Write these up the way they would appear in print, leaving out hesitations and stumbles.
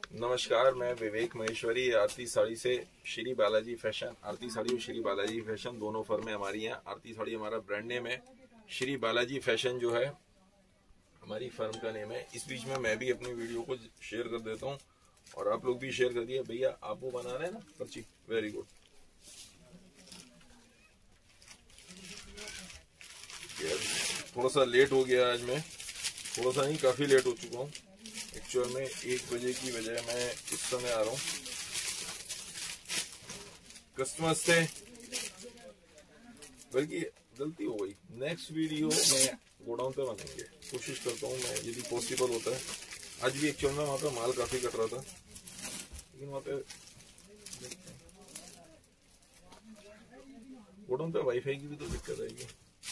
नमस्कार, मैं विवेक महेश्वरी आरती साड़ी से श्री बालाजी फैशन। आरती साड़ी और श्री बालाजी फैशन दोनों फर्में हमारी हैं। आरती साड़ी हमारा ब्रांड नेम है, श्री बालाजी फैशन जो है हमारी फर्म का नेम है। इस बीच में मैं भी अपनी वीडियो को शेयर कर देता हूं और आप लोग भी शेयर कर दिए। भैया आप वो बना रहे हैं ना पर्ची, वेरी गुड। थोड़ा सा लेट हो गया आज, मैं थोड़ा सा नहीं काफी लेट हो चुका हूँ। एक्चुअल में 1 बजे की बजाय मैं इस समय आ रहा हूँ। कस्टमर से बल्कि गलती हो गई, नेक्स्ट वीडियो में गोडाउन पे बनाएंगे, कोशिश करता हूँ मैं यदि पॉसिबल होता है। आज भी एक्चुअल में वहाँ पे माल काफी कट रहा था, लेकिन वहाँ पे गोडाउन पे वाईफाई की भी तो दिक्कत आएगी।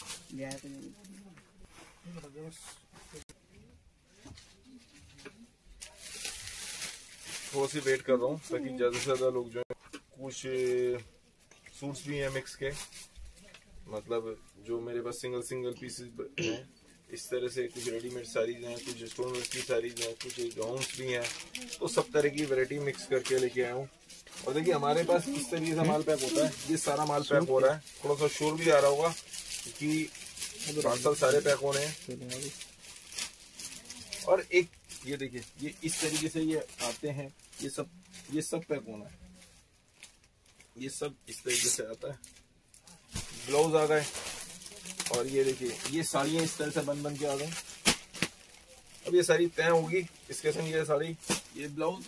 थोड़ा सी वेट कर रहा हूँ ताकि ज्यादा से ज्यादा लोग जो है, कुछ सूट्स भी हैं मिक्स के, मतलब जो मेरे पास सिंगल पीसेस हैं इस तरह से, कुछ रेडीमेड साड़ीज हैं, कुछ स्टोन वर्क की साड़ीज हैं, कुछ गाउन्स भी हैं, तो सब तरह की वैरायटी मिक्स करके लेके आया हूँ। और देखिए हमारे पास इस तरीके से माल पैक होता है। ये सारा माल पैक हो रहा है, थोड़ा सा शोर भी आ रहा होगा क्योंकि पार्सल सारे पैक हो रहे हैं। और एक ये देखिए, ये इस तरीके से ये आते हैं, ये सब पैक होना है, ये सब इस तरीके से आता है। ब्लाउज आ गए और ये देखिए ये साड़ियाँ इस तरह से बन के आ गई। अब ये सारी तय होगी, इसके संग ये साड़ी, ये ब्लाउज,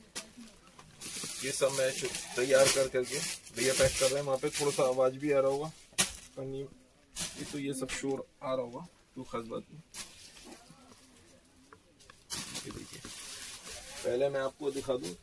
ये सब मैं तैयार करके भैया पैक कर रहे हैं। वहाँ पे थोड़ा सा आवाज भी आ रहा होगा पन्नी, ये तो ये सब शोर आ रहा होगा, तो खास बात नहीं। ये देखिए, पहले मैं आपको दिखा दूं,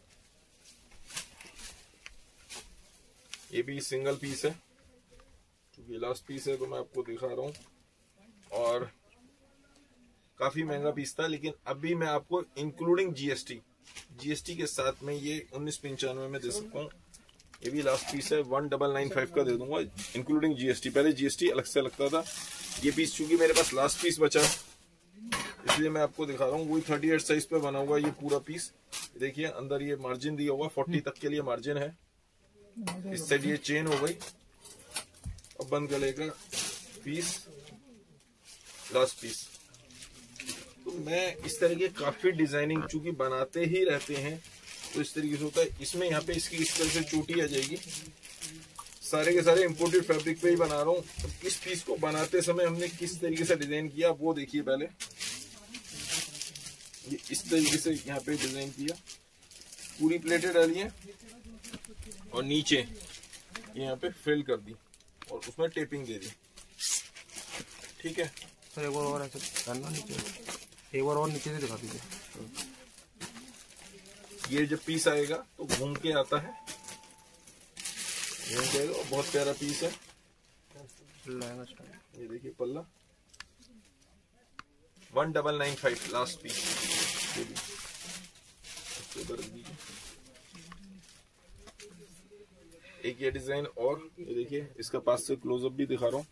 ये भी सिंगल पीस है क्योंकि लास्ट पीस है तो मैं आपको दिखा रहा हूँ। और काफी महंगा पीस था, लेकिन अभी मैं आपको इंक्लूडिंग जीएसटी के साथ में ये 1995 में दे सकता हूँ। ये भी लास्ट पीस है, 1995 का दे दूंगा इंक्लूडिंग जीएसटी। पहले जीएसटी अलग से लगता था। ये पीस चूंकि मेरे पास लास्ट पीस बचा इसलिए मैं आपको दिखा रहा हूँ। वही 38 साइज पे बना हुआ ये पूरा पीस। देखिए अंदर ये मार्जिन दिया हुआ, 40 तक के लिए मार्जिन है। इस साइड ये चेन हो गई। अब बंद गले का पीस, लास्ट पीस। तो मैं इस तरह के काफी डिजाइनिंग चूंकि बनाते ही रहते हैं तो इस तरीके से होता है। इसमें यहाँ पे इसकी इस तरह से चोटी आ जाएगी। सारे के सारे इम्पोर्टेड फैब्रिक पे ही बना रहा हूँ। तो इस पीस को बनाते समय हमने किस तरीके से डिजाइन किया वो देखिए। पहले ये इस तरीके से यहाँ पे डिजाइन किया, पूरी प्लेटें डाली है और नीचे यहाँ पे फिल कर दी और उसमें टेपिंग दे दी। ठीक है सर, एक बार और ऐसे करना नीचे, एक बार और नीचे से दिखा दीजिए। ये जब पीस आएगा तो घूम के आता है, घूम के आएगा। बहुत प्यारा पीस है। ये देखिए पल्ला 1995 लास्ट पीस। एक ये डिजाइन और ये देखिए, इसका पास से क्लोजअप भी दिखा रहा हूँ।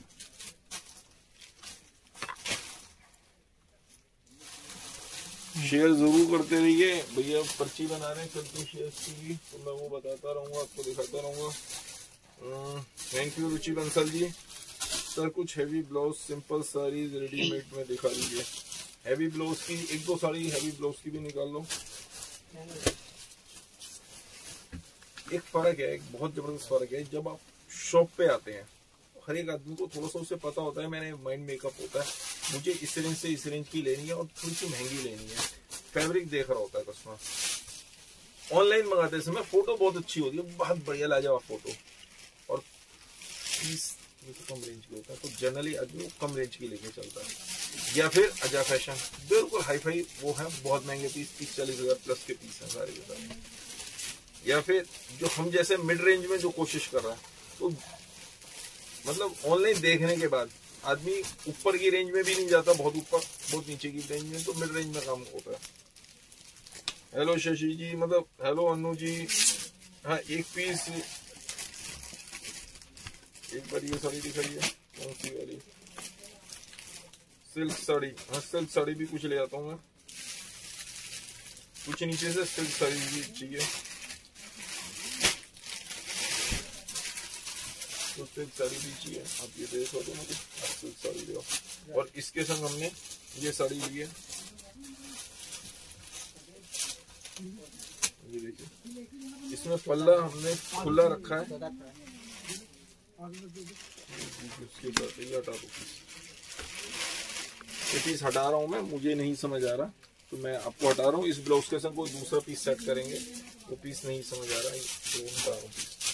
शेयर जरूर करते रहिए भैया, पर्ची बना रहे हैं चलती शेयर की भी, तो मैं वो बताता रहूंगा, आपको दिखाता रहूंगा। Thank you Ruchi Bansal ji. Sir कुछ heavy blouse simple sari readymade में दिखा दीजिए। हैवी ब्लाउज की 1-2 साड़ी हैवी ब्लाउज की भी निकाल लो। एक फर्क है, एक बहुत जबरदस्त फर्क है। जब आप शॉप पे आते हैं हर एक आदमी को थोड़ा सा उसे पता होता है, मैंने माइंड मेकअप होता है, मुझे इस रेंज से इस रेंज की लेनी है और थोड़ी सी महंगी लेनी है। फैब्रिक देख रहा होता है कस्टमर। ऑनलाइन मंगाते समय फोटो बहुत अच्छी होती है, बहुत बढ़िया लाजवाब फोटो, और पीस कम रेंज की होता है, तो जनरली आदमी कम रेंज की लेके चलता है। या फिर अजा फैशन बिल्कुल हाई फाई, वो है बहुत महंगे पीस, 30-40 हज़ार प्लस के पीस है सारे के सारे। या फिर जो हम जैसे मिड रेंज में जो कोशिश कर रहा है, तो मतलब ऑनलाइन देखने के बाद आदमी ऊपर की रेंज में भी नहीं जाता, बहुत ऊपर बहुत नीचे की रेंज में, तो मिड रेंज में काम होता है। हेलो शशि जी, मतलब हेलो अनु जी। हाँ एक पीस, एक बार ये साड़ी दिखाइए, कौन सी वाली? सिल्क साड़ी। हाँ सिल्क साड़ी भी कुछ ले आता हूँ मैं। कुछ नीचे से सिल्क साड़ी भी चाहिए तो सिल्क साड़ी भी चाहिए। आप ये देखो तो मुझे सिल्क साड़ी दो। और इसके संग हमने ये साड़ी ली है, ये देखिए इसमें पल्ला हमने खुला रखा है। उसके बाद ये हटा दो, ये पीस हटा रहा हूँ मैं, मुझे नहीं समझ आ रहा तो मैं आपको हटा रहा हूँ। इस ब्लाउज के संग कोई दूसरा पीस सेट करेंगे, वो पीस नहीं समझ आ रहा है तो हटा रहा हूँ।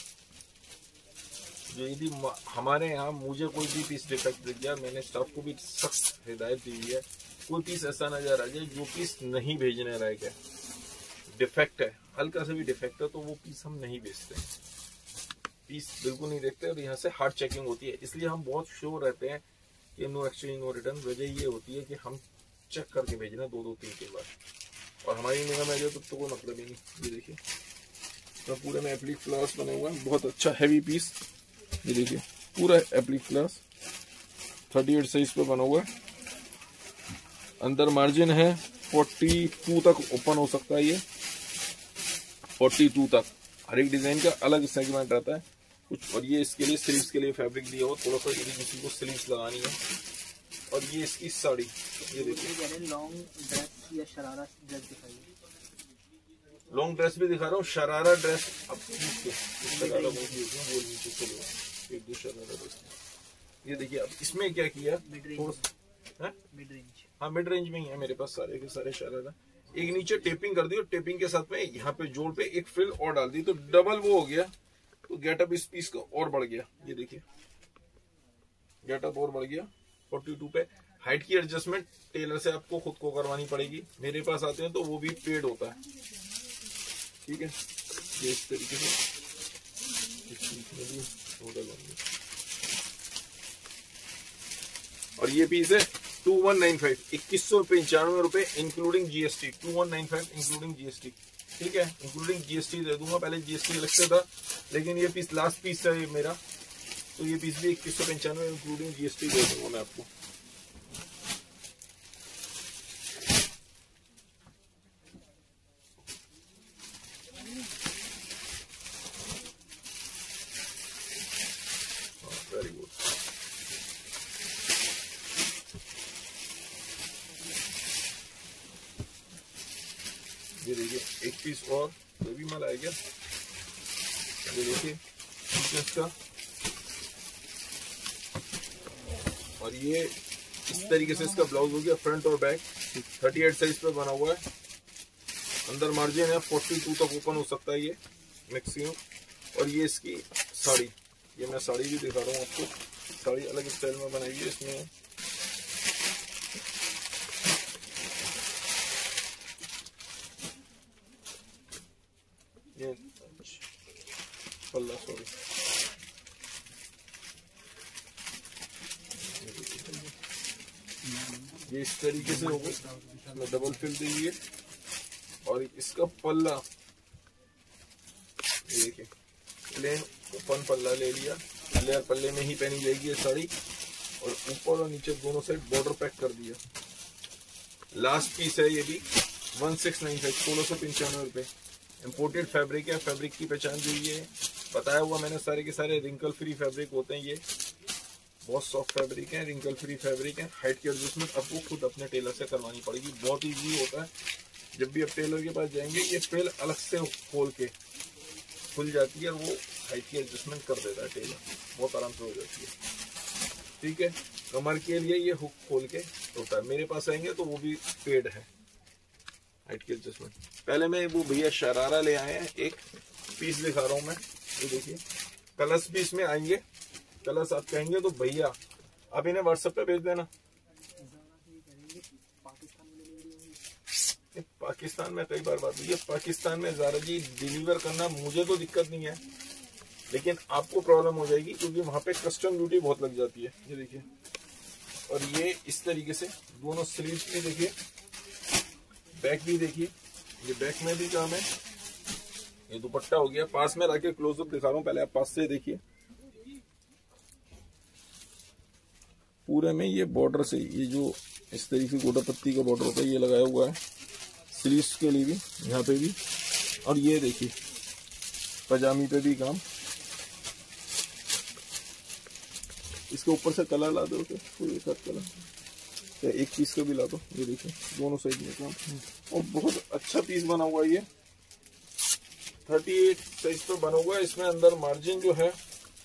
जो यदि हमारे यहाँ मुझे कोई भी पीस डिफेक्ट दिख गया, मैंने स्टाफ को भी सख्त हिदायत दी है, कोई पीस ऐसा नजर आ जाए जो पीस नहीं भेजने लायक है, डिफेक्ट है, हल्का सा भी डिफेक्ट है, तो वो पीस हम नहीं बेचते हैं, पीस बिल्कुल नहीं देखते। और यहाँ से हार्ड चेकिंग होती है, इसलिए हम बहुत श्योर रहते हैं कि नो एक्सचेंज नो रिटर्न। वजह ये होती है कि हम चेक करके भेजना 2-3 के बाद, और हमारी निगाह में जो तो कोई मतलब ही नहीं। ये देखिए तो पूरे में एप्लिक फ्लावर्स बने हुए हैं, बहुत अच्छा हैवी पीस। ये देखिए पूरा एप्लिक फ्लावर्स 38 साइज पे बना हुआ है। अंदर मार्जिन है 42 तक ओपन हो सकता है, ये 42 तक। हर एक डिजाइन का अलग सेगमेंट रहता है कुछ। और ये इसके लिए स्लीव्स के लिए फैब्रिक दिया हुआ थोड़ा सा, यदि किसी को स्लीव्स लगानी है। और ये इसकी साड़ी, ये देखिए लॉन्ग ड्रेस या शरारा ड्रेस दिखाइए। लॉन्ग ड्रेस भी दिखा रहा हूँ, शरारा ड्रेस अब ये देखिए। अब इसमें क्या किया, मिड रेंज, हाँ मिड रेंज में ही है मेरे पास सारे के सारे शरारा। एक नीचे टेपिंग कर दी और टेपिंग के साथ में यहाँ पे जोड़ पे एक फ्रिल और डाल दी, तो डबल वो हो गया, तो गेटअप इस पीस का और बढ़ गया। ये देखिए गेटअप और बढ़ गया। 42 पे हाइट की एडजस्टमेंट टेलर से आपको खुद को करवानी पड़ेगी, मेरे पास आते हैं तो वो भी पेड होता है, ठीक है। ये इस तरीके से और ये पीस है 2195, 2195 रुपए इंक्लूडिंग जीएसटी, 2195 इंक्लूडिंग जीएसटी, ठीक है। इंक्लूडिंग जीएसटी दे दूंगा, पहले जीएसटी अलग से था, लेकिन ये पीस लास्ट पीस है मेरा, तो ये पीस भी 2195 इंक्लूडिंग जीएसटी दे दूंगा मैं आपको। Very good. ये देखिए एक पीस और, ये भी माल आएगा। ये देखिए का, और ये इस तरीके से इसका ब्लाउज हो गया, फ्रंट और बैक 38 साइज पे बना हुआ है। अंदर मार्जिन है 42 तक ओपन हो सकता है ये मैक्सिमम। और ये इसकी साड़ी, ये मैं साड़ी भी दिखा रहा हूँ आपको, साड़ी अलग स्टाइल में बनाई है इसमें। ये पल्ला, सॉरी, ये इस तरीके से हो गई, इसमें डबल फिल दी हुई है। और इसका पल्ला ये देखिए प्लेन ओपन पल्ला ले लिया, लेयर पल्ले में ही पहनी जाएगी ये साड़ी। और ऊपर और नीचे दोनों साइड बॉर्डर पैक कर दिया। लास्ट पीस है ये भी 1695, 1695 रुपए। इम्पोर्टेड फैब्रिक है, फैब्रिक की पहचान जो ये बताया हुआ मैंने, सारे के सारे रिंकल फ्री फैब्रिक होते हैं। ये बहुत सॉफ्ट फैब्रिक है, रिंकल फ्री फैब्रिक है। हाइट की एडजस्टमेंट आपको खुद अपने टेलर से करवानी पड़ेगी, बहुत ईजी होता है। जब भी आप टेलर के पास जाएंगे, ये फ्रिल अलग से खोल के खुल जाती है, वो हाइट की एडजस्टमेंट कर देता है टेलर, बहुत आराम से हो जाती है, ठीक है। कमर के लिए ये हुक खोल के होता है, मेरे पास आएंगे तो वो भी पेड है हाइट की एडजस्टमेंट। पहले मैं वो भैया शरारा ले आए हैं, एक पीस दिखा रहा हूँ मैं, ये देखिए कलर्स भी इसमें आएंगे। कलर्स आप कहेंगे तो भैया आप इन्हें व्हाट्सएप पे भेज देना। पाकिस्तान में कई बार बात हुई है, पाकिस्तान में ज़ारा जी डिलीवर करना मुझे तो दिक्कत नहीं है, लेकिन आपको प्रॉब्लम हो जाएगी, क्योंकि वहां पे कस्टम ड्यूटी बहुत लग जाती है। ये देखिए, और ये इस तरीके से दोनों स्लीव्स भी देखिए, बैक भी देखिए, ये बैक में भी काम है। ये दुपट्टा हो गया, पास में लाके क्लोजअप दिखा रहा हूँ, पहले आप पास से देखिए। पूरे में ये बॉर्डर से, ये जो इस तरीके से गोटा पत्ती का बॉर्डर होता है, ये लगाया हुआ है। स्लीव्स के लिए भी, यहाँ पे भी, और ये देखिए पजामी पे भी काम। इसके ऊपर से कलर ला दो, कोई एक कलर या एक पीस का भी ला दो। ये देखिए दोनों साइड में काम, और बहुत अच्छा पीस बना हुआ है ये। 38 साइज पर बना हुआ है। इसमें अंदर मार्जिन जो है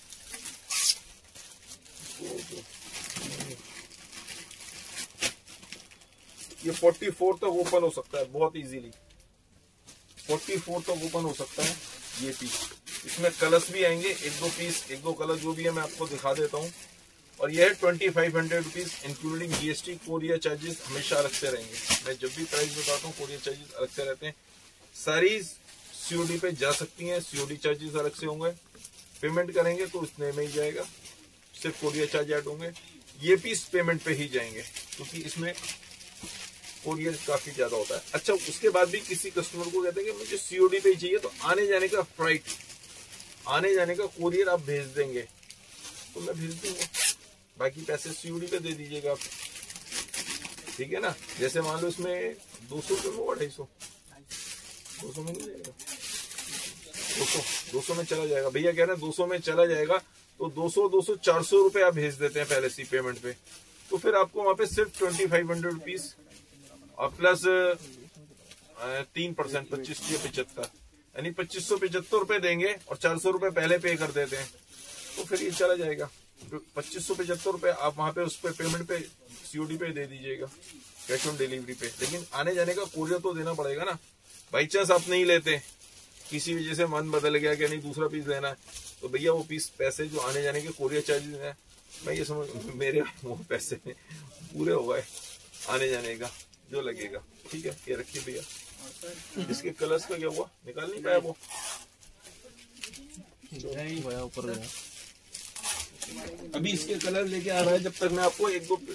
ये 44 तक ओपन हो सकता है बहुत इजीली, 44 तक ओपन हो सकता है ये पीस। इसमें कलर्स भी आएंगे, एक दो पीस, एक दो कलर जो भी है मैं आपको दिखा देता हूँ। और ये है 2500 rupees including GST. Courier charges हमेशा अलग से रहेंगे, मैं जब भी प्राइस बताता हूँ कोरियर चार्जेस अलग से रहते हैं। सारी सीओडी पे जा सकती हैं, सीओडी चार्जेस अलग से होंगे। पेमेंट करेंगे तो उतने में ही जाएगा, सिर्फ कोरियर चार्ज ऐड होंगे। ये पीस पेमेंट पे ही जाएंगे क्योंकि इसमें कोरियर काफी ज्यादा होता है। अच्छा, उसके बाद भी किसी कस्टमर को कहते हैं कि मुझे सीओडी पे ही चाहिए, तो आने जाने का फ्लाइट, आने जाने का कोरियर आप भेज देंगे तो मैं भेज दूंगा, बाकी पैसे सीओडी पे दे दीजिएगा आप, ठीक है ना। जैसे मान लो इसमें 200 रुपये में 250, 200 में नहीं जाएगा, 200 में चला जाएगा। भैया कह रहे हैं 200 में चला जाएगा, तो 200 400 रुपए आप भेज देते हैं पहले सी पेमेंट पे, तो फिर आपको वहां पे सिर्फ 2500 रुपीज और प्लस 3% 2575, यानी 2575 रुपए देंगे और 400 रुपए पहले पे कर देते हैं, तो फिर ये चला जाएगा। 2575 रुपए आप वहां पे उस पे पेमेंट पे सीओडी पे दे दीजिएगा, कैश ऑन डिलीवरी पे। लेकिन आने जाने का कोरियर तो देना पड़ेगा ना। बाई चांस आप नहीं लेते, किसी वजह से मन बदल गया कि नहीं दूसरा पीस लेना है, तो भैया वो पीस पैसे जो आने जाने के कोरियर चार्जेस हैं, मैं ये समझ मेरे वो पैसे पूरे हो गए आने जाने का जो लगेगा, ठीक है। ये रखिए भैया। इसके कलर्स का क्या हुआ, निकाल नहीं पाया वो ऊपर गया। अभी इसके कलर लेके आ रहा है, जब तक मैं आपको एक दो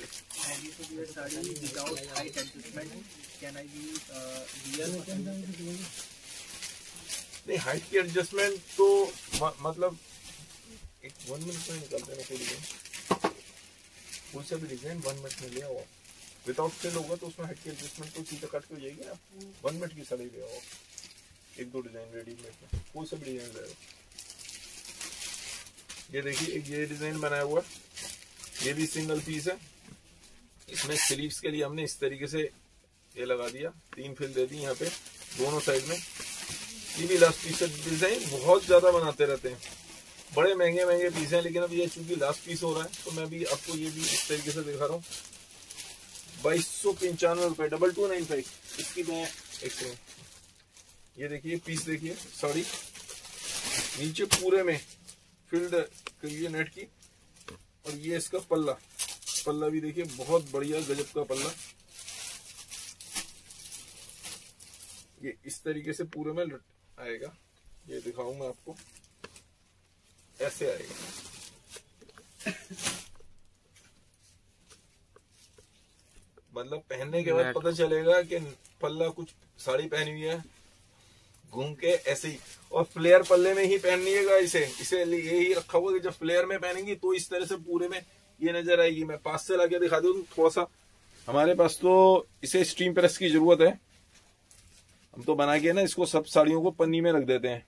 नहीं हाइट की एडजस्टमेंट तो मतलब एक 1 मिनट में निकालते हैं कोई डिजाइन, कोई सा भी डिजाइन 1 मिनट में ले आओ। विदाउट फिल होगा तो उसमें हाइट की एडजस्टमेंट तो सीधा कट के हो जाएगी ना। 1 मिनट की सलाई ले आओ, एक दो डिजाइन रेडीमेड में कोई सा भी डिजाइन ले आओ। ये देखिए एक ये डिजाइन बनाया हुआ, ये भी सिंगल पीस है। इसमें स्लीव्स के लिए हमने इस तरीके से ये लगा दिया, 3 फिल दे दी यहाँ पे दोनों साइड में। ये भी लास्ट पीस है। डिजाइन बहुत ज्यादा बनाते रहते हैं, बड़े महंगे महंगे पीस हैं, लेकिन अब ये चूंकि लास्ट पीस हो रहा है तो मैं भी आपको ये भी इस तरीके से दिखा रहा हूँ। 2295 रुपए, 2295 इसकी मैं एक सेकंड। ये देखिए पीस देखिए, साड़ी नीचे पूरे में फिल्ड करिए नेट की, और ये इसका पल्ला, पल्ला भी देखिए बहुत बढ़िया गजब का पल्ला। ये इस तरीके से पूरे में आएगा, ये दिखाऊं मैं आपको, ऐसे आएगा। मतलब पहनने के बाद पता चलेगा कि पल्ला कुछ साड़ी पहनी हुई है, घूम के ऐसे ही। और फ्लेयर पल्ले में ही पहनिएगा इसे यही रखा हुआ कि जब फ्लेयर में पहनेंगी तो इस तरह से पूरे में ये नजर आएगी। मैं पास से लाके दिखा दूं थोड़ा सा। हमारे पास तो इसे स्टीम प्रेस की जरूरत है, हम तो बना के ना इसको सब साड़ियों को पन्नी में रख देते हैं।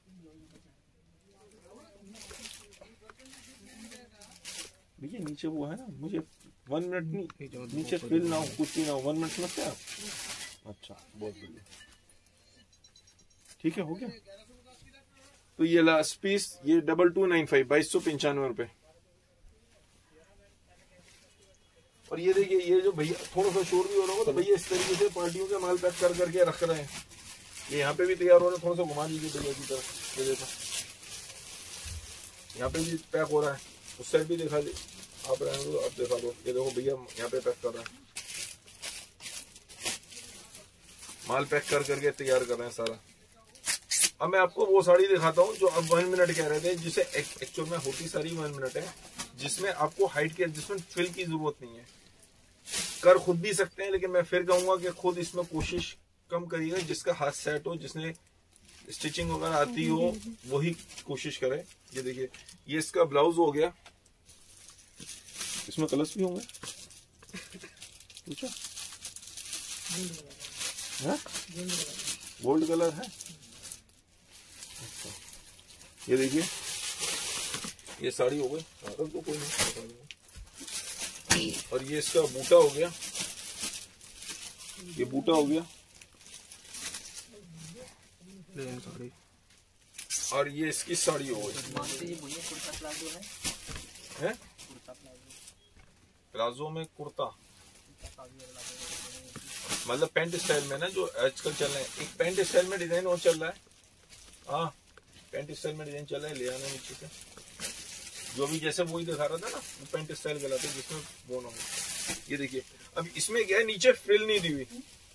भैया नीचे वो है ना, मुझे 1 मिनट नहीं, नीचे फिल ना हो, कुछ भी ना हो, 1 मिनट समझते हैं आप। अच्छा बहुत बढ़िया, ठीक है, हो गया। तो ये लास्ट पीस, ये 2295, 2295 रुपए। और ये देखिए, ये जो भैया थोड़ा सा शोर भी हो रहा होगा तो भैया इस तरीके से पार्टियों के माल पैक कर करके रख रहे हैं। ये यहाँ पे भी तैयार हो रहा है, थोड़ा सा घुमा दीजिए भैया की तरफ, ये देखो यहाँ पे भी पैक हो रहा है, उस साइड भी दिखा दे आप, रहने दो, आप दिखा दो। ये देखो भैया यहाँ पे पैक कर रहे हैं, माल पैक कर करके तैयार कर रहे हैं सारा। अब मैं आपको वो साड़ी दिखाता हूँ जो अब 1 मिनट कह रहे थे, जिसे एक्चुअल में होती सारी 1 मिनट है, जिसमें आपको हाइट की एडजस्टमेंट फिल की जरूरत नहीं है। कर खुद भी सकते हैं, लेकिन मैं फिर कहूंगा कि खुद इसमें कोशिश कम करिएगा। जिसका हाथ सेट हो, जिसने स्टिचिंग वगैरह आती हो, वही कोशिश करे। ये देखिए, ये इसका ब्लाउज हो गया, इसमें कलर्स भी होंगे, पूछा गोल्ड कलर है। ये देखिए, ये साड़ी हो गई, तो कोई नहीं। और ये इसका बूटा हो गया, ये बूटा हो गया, प्लेन साड़ी। और ये इसकी साड़ी हो गई है, प्लाजो में कुर्ता, मतलब पैंट स्टाइल में ना, जो आजकल चल रहा है। एक पैंट स्टाइल में डिजाइन और चल रहा है, हाँ पैंट स्टाइल में डिजाइन चल रहा है, ले आना नीचे से। जो भी जैसे वही दिखा रहा था ना, वो पैंट स्टाइल कहलाता है, जिसमें वो ना हो। ये देखिए, अब इसमें क्या है, नीचे फ्रिल नहीं दी हुई,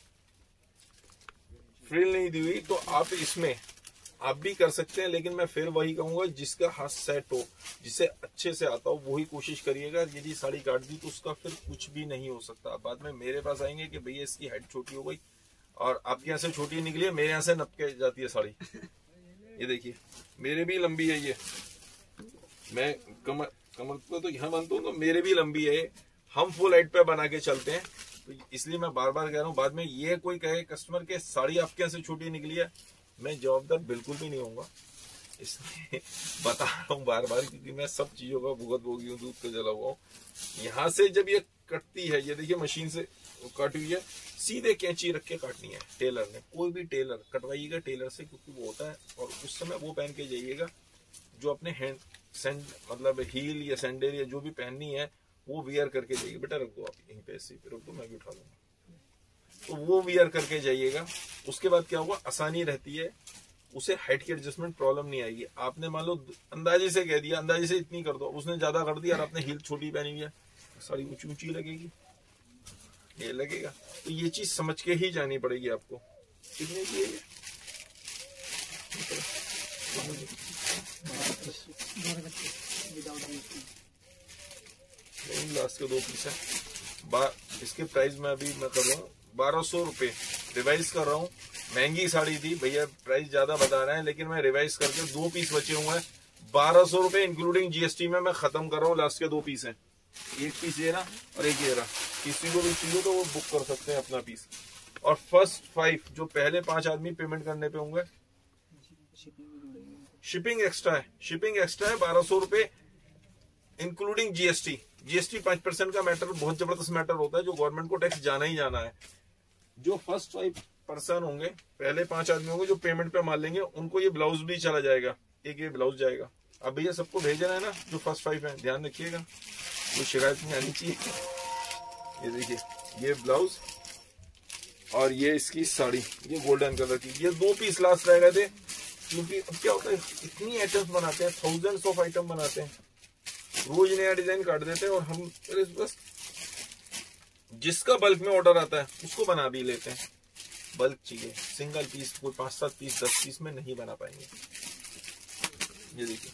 फ्रिल नहीं दी हुई, तो आप इसमें आप भी कर सकते हैं। लेकिन मैं फिर वही कहूंगा, जिसका हाथ सेट हो, जिसे अच्छे से आता हो, वही कोशिश करिएगा। यदि साड़ी काट दी तो उसका फिर कुछ भी नहीं हो सकता। बाद में मेरे पास आएंगे कि भैया इसकी हेड छोटी हो गई, और आपके यहाँ से छोटी निकली है, मेरे यहाँ से नप के जाती है साड़ी। ये देखिए, मेरे भी लंबी है, ये मैं कमर पे तो यहाँ बनता हूँ, तो मेरे भी लंबी है। हम फुल हाइट पे बना के चलते हैं, तो इसलिए मैं बार बार कह रहा हूँ, बाद में ये कोई कहे कस्टमर के साड़ी आपके यहाँ से छोटी निकली है, मैं जवाबदार बिल्कुल भी नहीं होऊंगा। इसलिए बता रहा हूँ बार बार, क्योंकि मैं सब चीजों का भुगत भोगी हूँ, दूध पे जला हुआ हूँ। यहाँ से जब ये कटती है, ये देखिए मशीन से कट हुई है, सीधे कैंची रख के काटनी है टेलर ने। कोई भी टेलर कटवाइएगा टेलर से, क्योंकि वो होता है, और उस समय वो पहन के जाइएगा जो अपने हैंड मतलब हील या सैंडल या जो भी पहननी है, वो वियर करके जाइए। बेटा रख दो, आप यहीं पे ऐसे रख दो, मैं भी उठा लूंगा। तो वो वियर करके जाइएगा। उसके बाद क्या होगा, आसानी रहती है, उसे हाइट की एडजस्टमेंट प्रॉब्लम नहीं आएगी। आपने मान लो अंदाजे से कह दिया, अंदाजे से इतनी कर दो, उसने ज्यादा कर दिया और आपने हील छोटी पहनी हुई है, साड़ी ऊंची ऊंची लगेगी, ये लगेगा। तो ये चीज समझ के ही जानी पड़ेगी आपको। कितने की है ये? लास्ट के 2 पीस है। इसके प्राइस में अभी मैं कर रहा हूँ 1200 रुपए, रिवाइज कर रहा हूँ। महंगी साड़ी थी भैया, प्राइस ज्यादा बता रहे हैं, लेकिन मैं रिवाइज करके 2 पीस बचे हुए हैं, 1200 रुपए इंक्लूडिंग जीएसटी में मैं खत्म कर रहा हूँ। लास्ट के 2 पीस हैं, एक पीस ये रहा और एक ये रहा। किसी को भी चाहिए तो वो बुक कर सकते हैं अपना पीस। और फर्स्ट 5 जो पहले 5 आदमी पेमेंट करने पे होंगे, शिपिंग एक्स्ट्रा है, शिपिंग एक्स्ट्रा है 1200 रुपए इंक्लूडिंग जीएसटी। जीएसटी 5% का मैटर बहुत जबरदस्त मैटर होता है, जो गवर्नमेंट को टैक्स जाना ही जाना है। जो फर्स्ट 5 पर्सन होंगे, पहले 5 आदमी होंगे जो पेमेंट पे मार लेंगे, उनको ये ब्लाउज भी चला जाएगा, एक ये ब्लाउज जाएगा। अब भैया सबको भेजना है ना, जो फर्स्ट 5 है, ध्यान रखिएगा, कोई शिकायत नहीं आनी चाहिए। ये देखिए, ये ब्लाउज और ये इसकी साड़ी, ये गोल्डन कलर की। ये 2 पीस लास्ट रह गए थे, क्योंकि अब क्या होता है, इतनी आइटम्स बनाते हैं, थाउजेंड्स ऑफ आइटम बनाते हैं, रोज नया डिजाइन काट देते हैं, और हम बस जिसका बल्क में ऑर्डर आता है उसको बना भी लेते हैं। बल्क चाहिए, सिंगल पीस कोई 5-7 पीस 10 पीस में नहीं बना पाएंगे। ये देखिए,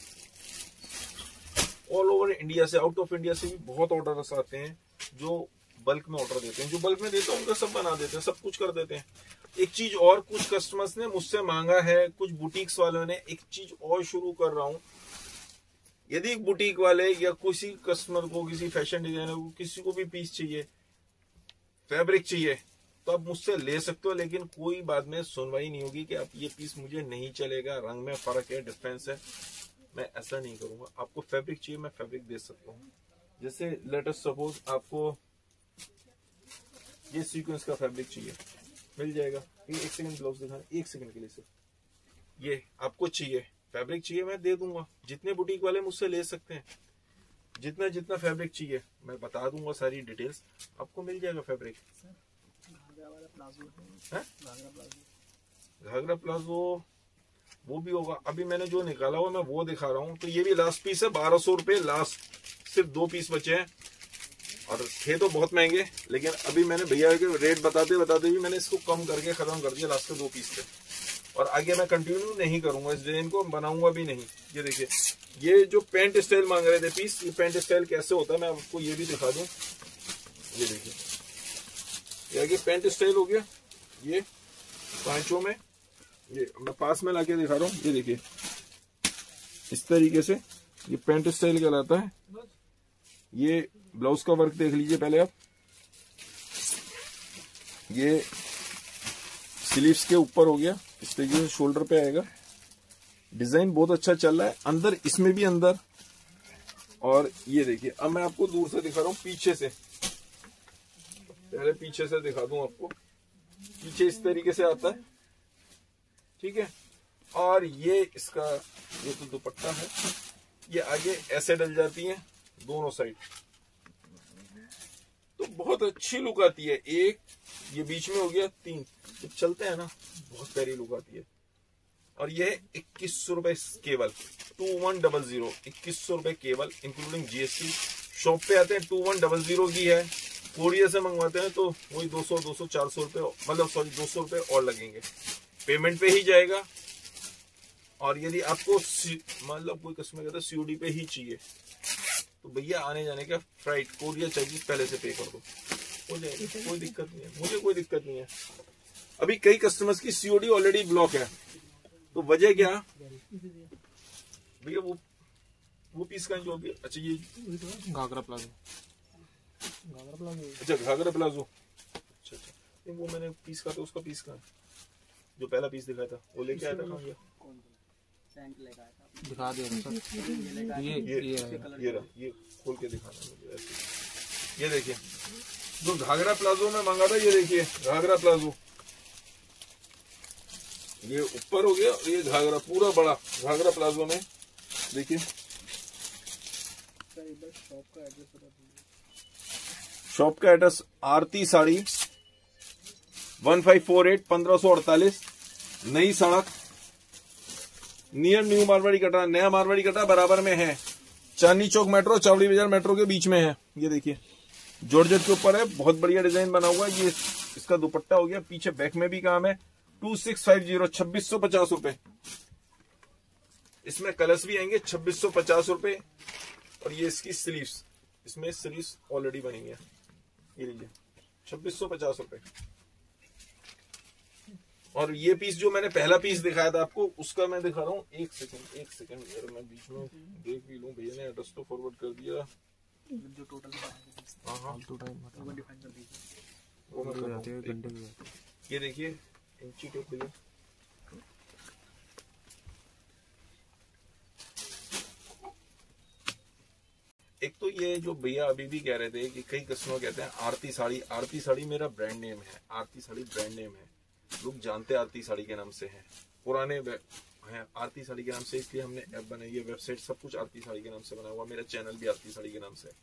ऑल ओवर इंडिया से, आउट ऑफ इंडिया से भी बहुत ऑर्डर्स आते हैं जो बल्क में ऑर्डर देते हैं। जो बल्क में देते हैं उनका सब बना देते हैं, सब कुछ कर देते हैं। एक चीज और, कुछ कस्टमर्स ने मुझसे मांगा है, कुछ बुटीक्स वालों ने, एक चीज और शुरू कर रहा हूं। यदि एक बुटीक वाले या किसी कस्टमर को, किसी फैशन डिजाइनर को, किसी को भी पीस चाहिए, फैब्रिक चाहिए, तो आप मुझसे ले सकते हो, लेकिन कोई बाद में सुनवाई नहीं होगी कि आप ये पीस मुझे नहीं चलेगा, रंग में फर्क है, डिफरेंस है। मैं ऐसा नहीं करूंगा। आपको फैब्रिक चाहिए, मैं फैब्रिक दे सकता हूँ। जैसे लेटेस्ट सपोज आपको ये सीक्वेंस का फैब्रिक चाहिए, मिल जाएगा। ये 1 सेकंड ब्लाउज दिखाना, 1 सेकंड के लिए सिर्फ। ये आपको चाहिए, फैब्रिक चाहिए, मैं दे दूंगा। जितने बुटीक वाले मुझसे ले सकते हैं, जितना जितना फैब्रिक चाहिए मैं बता दूंगा, सारी डिटेल्स आपको मिल जाएगा। फैब्रिक घाघरा प्लाजो वो भी होगा। अभी मैंने जो निकाला हुआ मैं वो दिखा रहा हूँ। तो ये भी लास्ट पीस है, 1200 रुपए लास्ट, सिर्फ 2 पीस बचे हैं, और थे तो बहुत महंगे, लेकिन अभी मैंने भैया के रेट बताते बताते भी मैंने इसको कम करके खत्म कर दिया लास्ट के 2 पीस पे। और आगे मैं कंटिन्यू नहीं करूंगा, इस डिजाइन को बनाऊंगा भी नहीं। ये देखिए, ये जो पैंट स्टाइल मांग रहे थे पीस, ये पैंट स्टाइल कैसे होता है मैं आपको ये भी दिखा दूं। ये देखिए, ये आगे पैंट स्टाइल हो गया, ये 5 में, ये मैं पास में लाके दिखा रहा हूँ। ये देखिए, इस तरीके से ये पैंट स्टाइल कहलाता है। ये ब्लाउज का वर्क देख लीजिए पहले आप, ये स्लीव्स के ऊपर हो गया, इस तरीके से शोल्डर पे आएगा। डिजाइन बहुत अच्छा चल रहा है। अंदर इसमें भी अंदर, और ये देखिए अब मैं आपको दूर से दिखा रहा हूँ, पीछे से, पहले पीछे से दिखा दूं आपको। पीछे इस तरीके से आता है, ठीक है। और ये इसका ये तो दुपट्टा है, ये आगे ऐसे डल जाती है दोनों साइड, तो बहुत अच्छी लुक आती है। एक ये बीच में हो गया, 3 जब चलते हैं ना बहुत प्यारी लुक आती है। और ये 2100 रुपए केवल, 2100, 2100 रुपए केवल इंक्लूडिंग जीएसटी। शॉप पे आते हैं 2100 की है, कोरियर से मंगवाते हैं तो वही 200, 400 रुपए, मतलब सॉरी 200 रुपए और लगेंगे, पेमेंट पे ही जाएगा। और यदि आपको मतलब कोई कस्टमर कहता है सीओडी पे ही चाहिए, तो भैया आने जाने का फ्लाइट कोरियर चार्जेस पहले से पे कर दो, हो जाएगा, कोई दिक्कत नहीं है, मुझे कोई दिक्कत नहीं है। अभी कई कस्टमर्स की सीओडी ऑलरेडी ब्लॉक है, तो वजह क्या भैया? वो पीस का जो भी, अच्छा ये घाघरा प्लाजो, अच्छा घाघरा प्लाजो, अच्छा नहीं वो मैंने पीस का, तो उसका पीस का जो पहला पीस दिखाया था वो लेके आया था कहाँ गया? दिखा दिया सर। ये खोल के दिखाना मुझे ऐसे। ये देखिए जो घाघरा प्लाजो में मांगा था, ये देखिए घाघरा प्लाजो, ये ऊपर हो गया और ये घाघरा पूरा बड़ा घाघरा प्लाजो में। देखिए शॉप का एड्रेस आरती साड़ी 1548 1548 नई सड़क नियर न्यू मारवाड़ी कटा, नया मारवाड़ी कटा बराबर में है। चांदनी चौक मेट्रो, चावड़ी बाजार मेट्रो के बीच में है। ये देखिए जॉर्जेट के ऊपर है, बहुत बढ़िया डिजाइन बना हुआ है। ये इसका दुपट्टा हो गया, पीछे बैक में भी काम है। 2650 2650 रुपए। इसमें कलर्स भी आएंगे 2650 रुपए। और ये इसकी स्लीव्स, इसमें स्लीव्स ऑलरेडी बनी है, ये लीजिए 2650 रुपए। और ये पीस जो मैंने पहला पीस दिखाया था आपको, उसका मैं दिखा रहा हूँ। एक सेकंड यार, मैं बीच में देख भी लूं। भैया ने एड्रेस तो फॉरवर्ड कर दिया जो टोटल हाँ डिफाइन कर दीजिए। वो मैं कर रहा हूं। ये देखिए इंची टेप भैया, एक तो ये जो भैया अभी भी कह रहे थे कि कई कस्टमर कहते हैं आरती साड़ी, आरती साड़ी मेरा ब्रांड नेम है, आरती साड़ी ब्रांड नेम है, लोग जानते आरती साड़ी के नाम से हैं, पुराने हैं आरती साड़ी के नाम से, इसलिए हमने ऐप बनाई है, वेबसाइट सब कुछ आरती साड़ी के नाम से बना हुआ, मेरा चैनल भी आरती साड़ी के नाम से।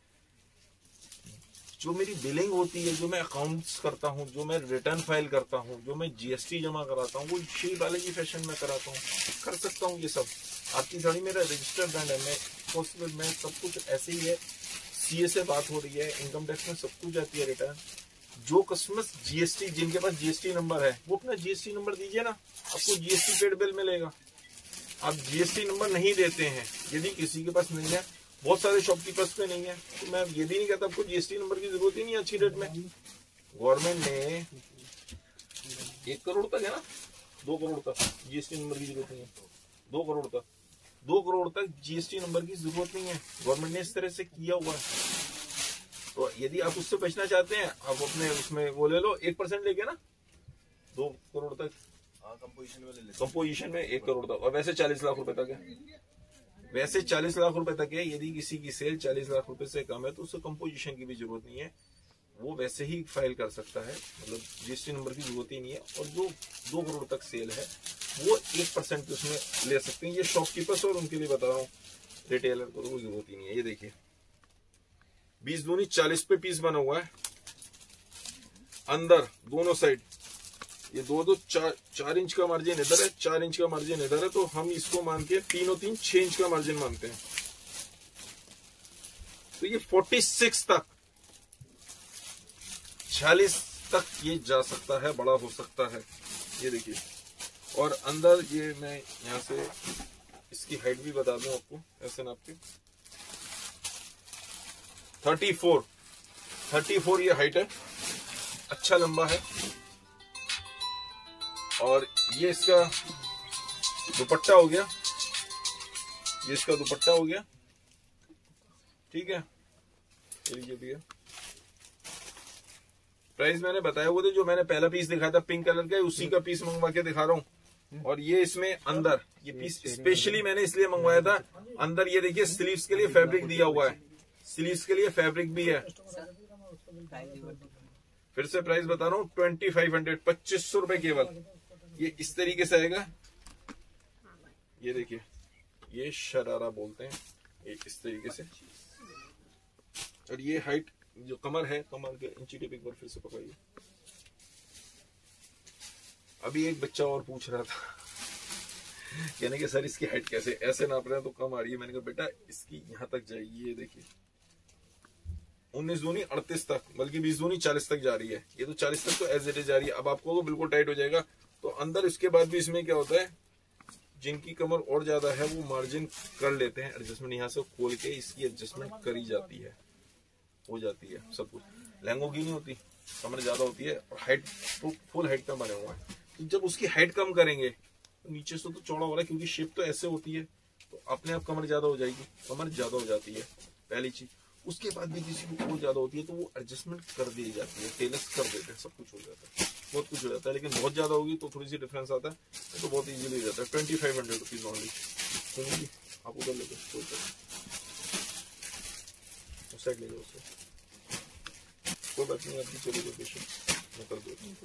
जो मेरी बिलिंग होती है, जो मैं अकाउंट्स करता हूँ, जो मैं रिटर्न फाइल करता हूँ, जो मैं जीएसटी जमा कराता हूँ, वो श्री बालाजी फैशन में कराता हूँ, कर सकता हूँ ये सब। आरती साड़ी मेरा रजिस्टर्ड ब्रांड है, मैं पॉसिबल में सब कुछ ऐसे ही है। सीए से बात हो रही है, इनकम टैक्स में सब कुछ आती है रिटर्न। जो कस्टमर्स जीएसटी, जिनके पास जीएसटी नंबर है, वो अपना जीएसटी नंबर दीजिए ना, आपको जीएसटी पेड बिल मिलेगा। आप जीएसटी नंबर नहीं देते हैं, यदि किसी के पास नहीं है, बहुत सारे शॉपकीपर्स पे नहीं है, तो मैं ये भी नहीं कहता आपको जीएसटी नंबर की जरूरत ही नहीं है अच्छी रेट में। गवर्नमेंट ने 1 करोड़ तक है ना, 2 करोड़ तक जीएसटी नंबर की जरूरत नहीं है, 2 करोड़ तक, 2 करोड़ तक जीएसटी नंबर की जरूरत नहीं है। गवर्नमेंट ने इस तरह से किया हुआ है। तो यदि आप उससे बचना चाहते हैं, आप अपने उसमें वो ले लो 1% लेके ना, 2 करोड़ तक कंपोजिशन में 1 करोड़ तक, और वैसे 40 लाख रुपए तक है, वैसे 40 लाख रुपए तक है। यदि किसी की सेल 40 लाख रुपए से कम है तो उससे कंपोजिशन की भी जरूरत नहीं है, वो वैसे ही फाइल कर सकता है, मतलब जीएसटी नंबर की जरूरत ही नहीं है। और जो 2 करोड़ तक सेल है वो 1% उसमें ले सकते हैं। ये शॉपकीपर्स और उनके लिए बता रहा हूँ, रिटेलर को तो कोई जरूरत ही नहीं है। ये देखिए 20 दूनी 40 पे पीस बना हुआ है, अंदर दोनों साइड ये 4 इंच का मार्जिन इधर है, 4 इंच का मार्जिन इधर है, तो हम इसको मान के 3 और 3 6 इंच का मार्जिन मानते हैं। तो ये 46 तक 46 तक ये जा सकता है, बड़ा हो सकता है। ये देखिए, और अंदर ये मैं यहाँ से इसकी हाइट भी बता दूं आपको, ऐसे नाप के 34 ये हाइट है, अच्छा लंबा है। और ये इसका दुपट्टा हो गया, ये इसका दुपट्टा हो गया, ठीक है। ये लीजिए भैया, प्राइस मैंने बताया हुए थे, जो मैंने पहला पीस दिखाया था पिंक कलर का, उसी का पीस मंगवा के दिखा रहा हूँ। और ये इसमें अंदर ये पीस स्पेशली मैंने इसलिए मंगवाया था, अंदर ये देखिए स्लीव्स के लिए फैब्रिक दिया हुआ है, स्लीव्स के लिए फैब्रिक भी है। फिर से प्राइस बता रहा हूँ 2500, 2500 रुपए केवल। ये इस तरीके से आएगा, ये देखिए, ये शरारा बोलते हैं, ये इस तरीके से। और ये हाइट जो कमर है, कमर के इंची टेप एक बार फिर से पकड़िए। अभी एक बच्चा और पूछ रहा था, कहने के सर इसकी हाइट कैसे, ऐसे नाप रहे हैं तो कम आ रही है। मैंने कहा बेटा इसकी यहां तक जाएगी, ये देखिए 19 दूनी 38 तक, बल्कि 20 दूनी 40 तक जा रही है। ये तो 40 तक तो एज इट इज जा रही है। अब आपको वो बिल्कुल टाइट हो जाएगा तो अंदर इसके बाद भी इसमें क्या होता है, जिनकी कमर और ज्यादा है वो मार्जिन कर लेते हैं, एडजस्टमेंट यहाँ से खोल के इसकी एडजस्टमेंट करी जाती है, हो जाती है सब कुछ। लहंगों की नहीं होती, कमर ज्यादा होती है और हाइट फुल हाइट का बने हुआ है। तो जब उसकी हाइट कम करेंगे तो नीचे से तो चौड़ा हो रहा है, क्योंकि शेप तो ऐसे होती है, तो अपने आप कमर ज्यादा हो जाएगी, कमर ज्यादा हो जाती है पहली चीज। उसके बाद भी किसी को और ज्यादा होती है तो वो एडजस्टमेंट कर दी जाती है, टेलर्स कर देते हैं, सब कुछ हो जाता है, बहुत कुछ हो जाता है। लेकिन बहुत ज्यादा होगी तो थोड़ी सी डिफरेंस आता है, तो बहुत इजीली हो जाता है। 2500 रुपीज ओनली। सुनिए आप उधर ले लो, उस साइड ले लो, उससे कोई बात नहीं, आपकी चलेगा पेशेंट मैं कर दो।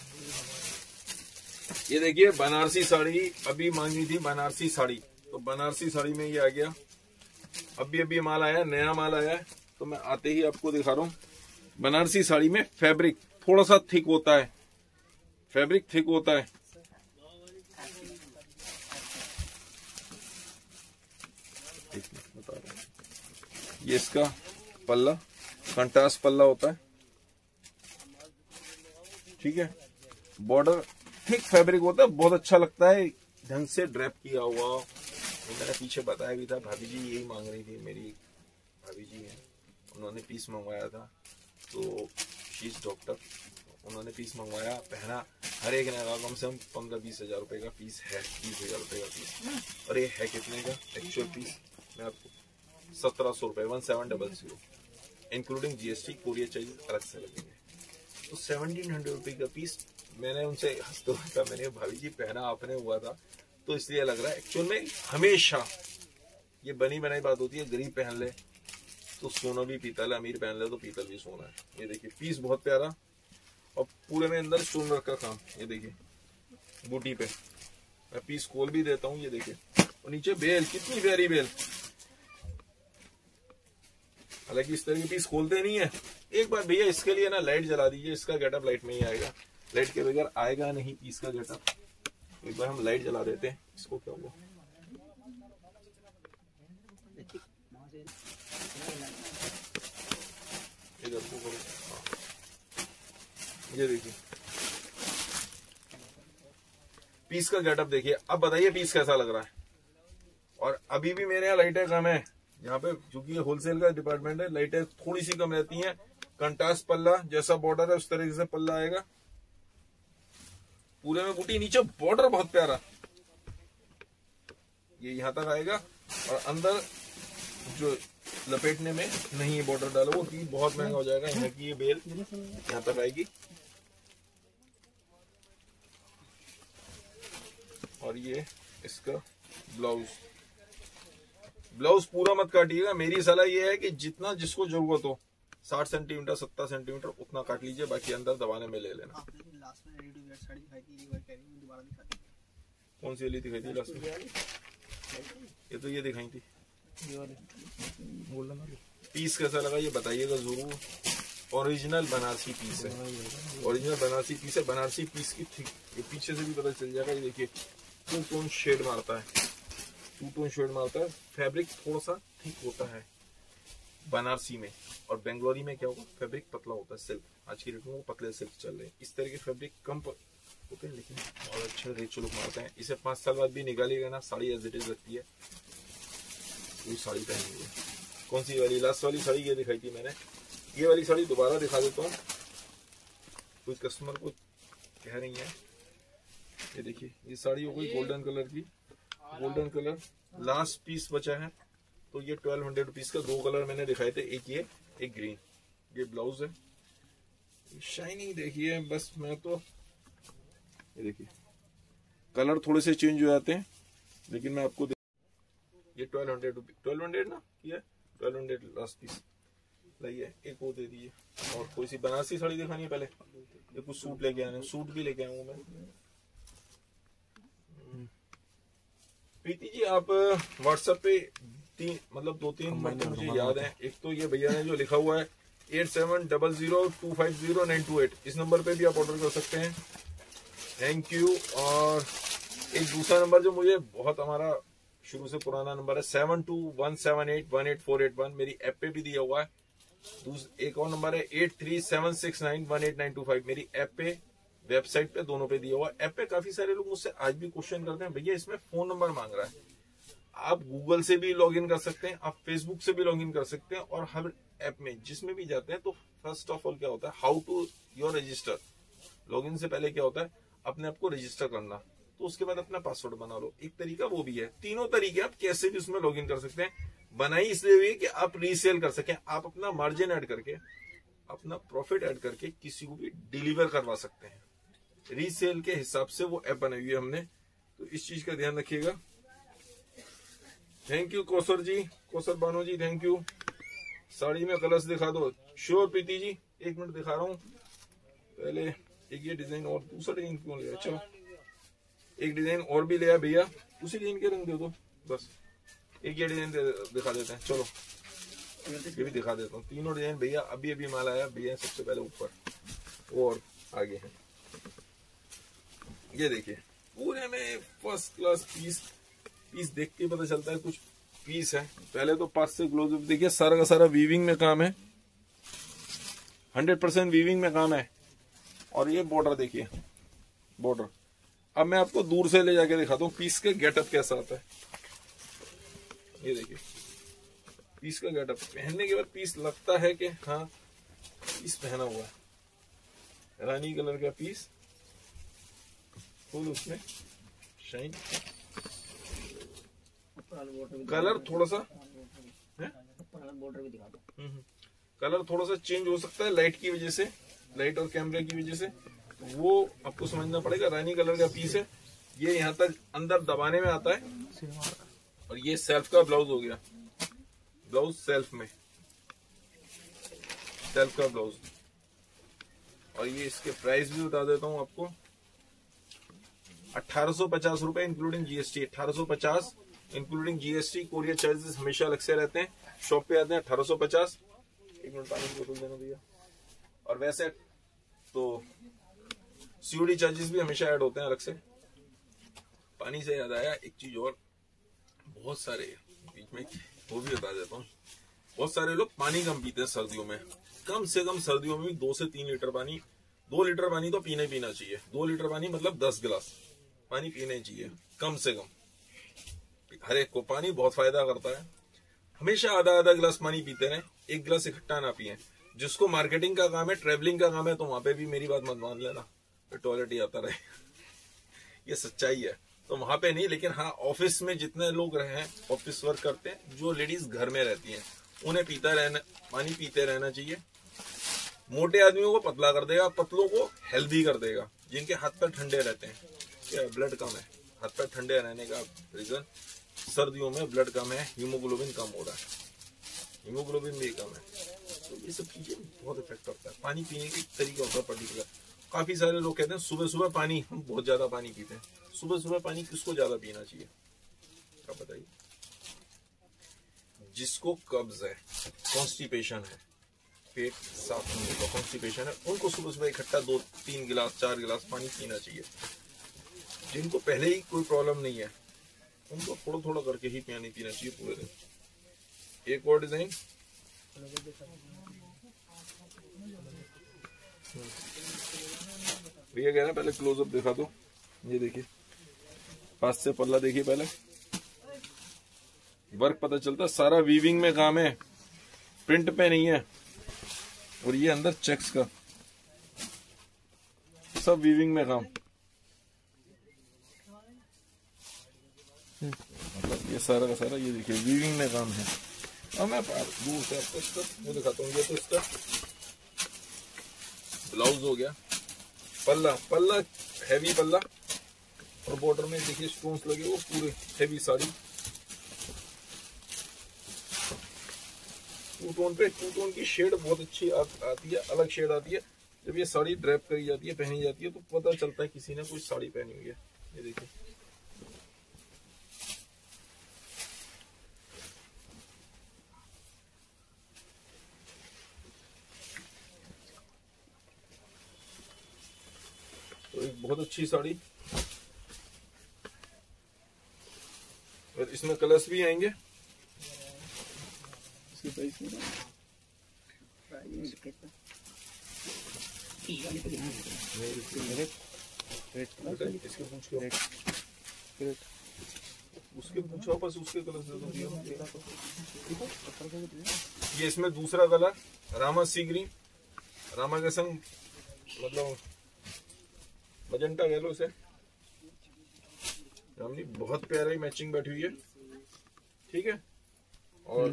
ये देखिए बनारसी साड़ी अभी मांगी थी, बनारसी साड़ी, तो बनारसी साड़ी में ये आ गया। अभी माल आया, नया माल आया है, तो मैं आते ही आपको दिखा रहा हूँ। बनारसी साड़ी में फैब्रिक थोड़ा सा थिक होता है, फैब्रिक थिक होता है। बता रहा हूँ, ये इसका पल्ला कंट्रास्ट पल्ला होता है, ठीक है। बॉर्डर थिक फैब्रिक होता है, बहुत अच्छा लगता है, ढंग से ड्रैप किया हुआ। मैंने पीछे बताया भी था, भाभी जी यही मांग रही थी, मेरी भाभी जी है, उन्होंने पीस मंगवाया था, तो शी इज डॉक्टर, उन्होंने पीस मंगवाया, पहना। हर एक ने कम से कम 15-20 हजार रुपए का पीस है, 20 हजार रुपए का पीस। और ये है कितने का एक्चुअल पीस, मैं आपको 1700 रुपए, 1700 इंक्लूडिंग जीएसटी, कोरियर चार्जेस अलग से लगेंगे। तो 1700 रुपए का पीस। मैंने उनसे हंसते हुए कहा, मैंने भाभी जी पहना आपने हुआ था तो इसलिए लग रहा है। एक्चुअल में हमेशा ये बनी बनाई बात होती है, गरीब पहन ले तो सोना भी पीतल है, अमीर पहन ले तो पीतल भी सोना है। ये देखिए पीस बहुत प्यारा, और पूरे में अंदर स्टोन वर्क का काम। ये देखिए बूटी पे, मैं पीस खोल भी देता हूँ, ये देखिए। और नीचे बेल, कितनी प्यारी बेल। हालांकि इस तरह के पीस खोलते नहीं है। एक बार भैया इसके लिए ना लाइट जला दीजिए, इसका गेटअप लाइट में ही आएगा, लाइट के बगैर आएगा नहीं पीस का गेटअप। एक बार हम लाइट जला देते हैं, इसको क्या हुआ, ये देखिए पीस का गेटअप देखिए। अब बताइए पीस कैसा लग रहा है। और अभी भी मेरे यहाँ लाइटें कम है, यहाँ पे क्योंकि ये होलसेल का डिपार्टमेंट है, लाइटें थोड़ी सी कम रहती हैं। कंट्रास्ट पल्ला, जैसा बॉर्डर है उस तरीके से पल्ला आएगा, पूरे में बूटी, नीचे बॉर्डर बहुत प्यारा, ये यहां तक आएगा। और अंदर जो लपेटने में नहीं बॉर्डर डालो, वो कि बहुत महंगा हो जाएगा। यहाँ की ये बेल यहां तक आएगी, और ये इसका ब्लाउज। ब्लाउज पूरा मत काटिएगा, मेरी सलाह ये है कि जितना जिसको जरूरत हो, 60 सेंटीमीटर 70 सेंटीमीटर उतना काट लीजिए, बाकी अंदर दबाने में ले लेना। लास्ट में रेडी टू वेयर साड़ी दिखाई थी, एक बार कह रही हूं दोबारा दिखा दी। कौन सी वाली दिखाई थी लास्ट में? ये तो ये दिखाई थी, ये वाले बोलना ना। पीस कैसा लगा ये बताइएगा जरूर। ओरिजिनल बनारसी पीस है, ओरिजिनल बनारसी पीस है। बनारसी पीस की थिक, ये पीछे से भी पता चल जाएगा। ये देखिए 2 टोन शेड मारता है, 2 टोन शेड मारता है। फैब्रिक थोड़ा सा थिक होता है बनारसी में, और बेंगलोरी में क्या होगा, फैब्रिक पतला होता है, सिल्क। आज की डेट में वो पतले सिल्क चल रहे हैं। इस तरह के फैब्रिक कम होते हैं, लेकिन बहुत अच्छे रिच लुक मारते हैं। इसे 5 साल बाद भी निकालिएगा ना, साड़ी एज इट इज लगती है। कोई साड़ी पहनी है, कौन सी वाली लास्ट वाली साड़ी ये दिखाई थी मैंने, ये वाली साड़ी दोबारा दिखा देता हूँ। कुछ कस्टमर को कह रही है, ये देखिए ये साड़ी हो गई गोल्डन कलर की, गोल्डन कलर लास्ट पीस बचा है। तो ये 1200 रुपीज का 2 कलर मैंने दिखाए थे, एक ये एक ग्रीन। ये ब्लाउज है, शाइनिंग देखिए बस। मैं तो ये देखिए कलर थोड़े से चेंज हो जाते हैं, लेकिन मैं आपको ये 1200 रुपीज, 1200 ना ये 1200 लास्ट पीस लाइए। एक वो दे दीजिए। और कोई सी बनारसी साड़ी दिखानी है पहले? ये कुछ सूट लेके आने, सूट भी लेके आऊँ मैं। प्रीति जी आप व्हाट्सएप पे दो तीन नंबर मुझे याद है। एक तो ये भैया ने जो लिखा हुआ है 8700250928, इस नंबर पे भी आप ऑर्डर कर सकते हैं। Thank you. और एक दूसरा नंबर जो मुझे बहुत हमारा शुरू से पुराना नंबर है 7217818481, मेरी ऐप पे भी दिया हुआ है। एक और नंबर है 8376918925, मेरी ऐप पे, वेबसाइट पे, दोनों पे दिया हुआ है। ऐप पे काफी सारे लोग मुझसे आज भी क्वेश्चन करते हैं, भैया इसमें फोन नंबर मांग रहा है। आप गूगल से भी लॉगिन कर सकते हैं, आप फेसबुक से भी लॉगिन कर सकते हैं, और हर ऐप में जिसमें भी जाते हैं तो फर्स्ट ऑफ ऑल क्या होता है, how to your register. Login से पहले क्या होता है, अपने आप को रजिस्टर करना, तो उसके बाद अपना पासवर्ड बना लो। एक तरीका वो भी है। तीनों तरीके आप कैसे भी उसमें लॉगिन कर सकते हैं। बनाई इसलिए हुई है कि आप रीसेल कर सकें, आप अपना मार्जिन ऐड करके, अपना प्रॉफिट ऐड करके किसी को भी डिलीवर करवा सकते हैं। रीसेल के हिसाब से वो ऐप बनाई हुई है हमने, तो इस चीज का ध्यान रखिएगा। Thank you Kausar ji, Kausar Bano ji, thank you. Sari में कलर्स दिखा दो। श्योर प्रीति जी, 1 मिनट दिखा रहा हूँ। पहले एक ये डिजाइन और दूसरा डिजाइन क्यों लिया? चलो एक डिजाइन और भी लिया भैया, उसी डिजाइन के रंग दे दो बस। एक ये डिजाइन दिखा देते हैं। चलो ये भी दिखा देता हूँ। तीनों डिजाइन भैया अभी अभी माल आया। भैया सबसे पहले ऊपर और आगे है। ये देखिए पूरे में फर्स्ट क्लास पीस देख के पता चलता है कुछ पीस है। पहले तो पास से क्लोजअप देखिए, सारा का सारा वीविंग में काम है, 100% वीविंग में काम है। और ये बॉर्डर देखिए, बॉर्डर। अब मैं आपको दूर से ले जाके दिखाता हूँ पीस का गेटअप कैसा आता है। ये देखिए पीस का गेटअप पहनने के बाद पीस लगता है कि हाँ पीस पहना हुआ है। रानी कलर का पीस, फुल उसमें शाइन, कलर थोड़ा सा कलर थोड़ा सा चेंज हो सकता है लाइट की वजह से, लाइट और कैमरे की वजह से, वो आपको समझना पड़ेगा। रानी कलर का पीस है, ये यहाँ तक अंदर दबाने में आता है। और ये सेल्फ का ब्लाउज हो गया, ब्लाउज सेल्फ में, सेल्फ का ब्लाउज। और ये इसके प्राइस भी बता देता हूँ आपको, 1850 रुपए including GST. 1850 including GST. Courier charges हमेशा अलग से रहते हैं। शॉप पे आते हैं 1850। 1 मिनट पानी की बोतल देना भैया। और वैसे तो सीओडी चार्जेस भी हमेशा ऐड होते हैं अलग से। पानी से याद आया एक चीज और, बहुत सारे बीच में वो भी बता देता हूँ। बहुत सारे लोग पानी कम पीते हैं सर्दियों में। कम से कम सर्दियों में भी 2 से 3 लीटर पानी, 2 लीटर पानी तो पीना ही पीना चाहिए। 2 लीटर पानी मतलब 10 गिलास पानी पीना ही चाहिए कम से कम। हर एक को पानी बहुत फायदा करता है। हमेशा आधा आधा गिलास पानी पीते रहे, 1 गिलास इकट्ठा ना पिए। जिसको मार्केटिंग का काम है, ट्रेवलिंग का काम है, तो वहां पे भी मेरी बात मत मान लेना, टॉयलेट ही आता रहे। ये सच्चाई है। तो वहां पे नहीं, लेकिन हाँ ऑफिस में जितने लोग रहे हैं, ऑफिस वर्क करते हैं, जो लेडीज घर में रहती हैं, उन्हें पानी पीते रहना चाहिए। मोटे आदमियों को पतला कर देगा, पतलों को हेल्दी कर देगा। जिनके हाथ पैर ठंडे रहते हैं, क्या ब्लड कम है, हाथ पैर ठंडे रहने का रीजन सर्दियों में ब्लड कम है, हीमोग्लोबिन कम हो रहा है, हीमोग्लोबिन भी कम है। तो ये सब चीजें बहुत इफेक्ट करता है। पानी पीने का तरीका होता है पर्टिकुलर। काफी सारे लोग कहते हैं सुबह सुबह पानी, हम बहुत ज्यादा पानी पीते हैं। सुबह सुबह पानी किसको ज्यादा पीना चाहिए, क्या बताइए? जिसको कब्ज है, कॉन्स्टिपेशन है, पेट साफ नहीं होगा, कॉन्स्टिपेशन है, उनको सुबह सुबह इकट्ठा 2-3 गिलास 4 गिलास पानी पीना चाहिए। जिनको पहले ही कोई प्रॉब्लम नहीं है, उनको थोड़ा थोड़ा करके ही पानी पीना चाहिए पूरे दिन। एक और डिजाइन, भैया कह रहे हैं पहले क्लोजअप दिखा दो। ये देखिए पास से पल्ला देखिए, पहले वर्क पता चलता, सारा वीविंग में काम है, प्रिंट पे नहीं है। और ये अंदर चेक्स का, सब वीविंग में काम, मतलब ये सारा का सारा ये देखिए वीविंग में काम है। अब मैं दूर से आपको इसका वो दिखाता हूँ। ये तो इसका ब्लाउज हो गया, पल्ला हैवी पल्ला, और बॉर्डर में देखिए स्टोन्स लगे वो पूरे हैवी साड़ी। टू टोन पे, टू टोन की शेड बहुत अच्छी आती है, अलग शेड आती है। जब ये साड़ी ड्रैप करी जाती है, पहनी जाती है, तो पता चलता है किसी ने कोई साड़ी पहनी हुई है। ये देखिए तो एक बहुत अच्छी साड़ी, और इसमें कलर्स भी आएंगे। इसकी प्राइस कितना? इसके उसके पूछो बस, उसके कलर से तो ये इसमें दूसरा कलर रामा सी ग्रीन, रामा के संग मतलब मजेंटा कह लो इसे, रामनी बहुत प्यारी मैचिंग बैठी हुई है। ठीक है, और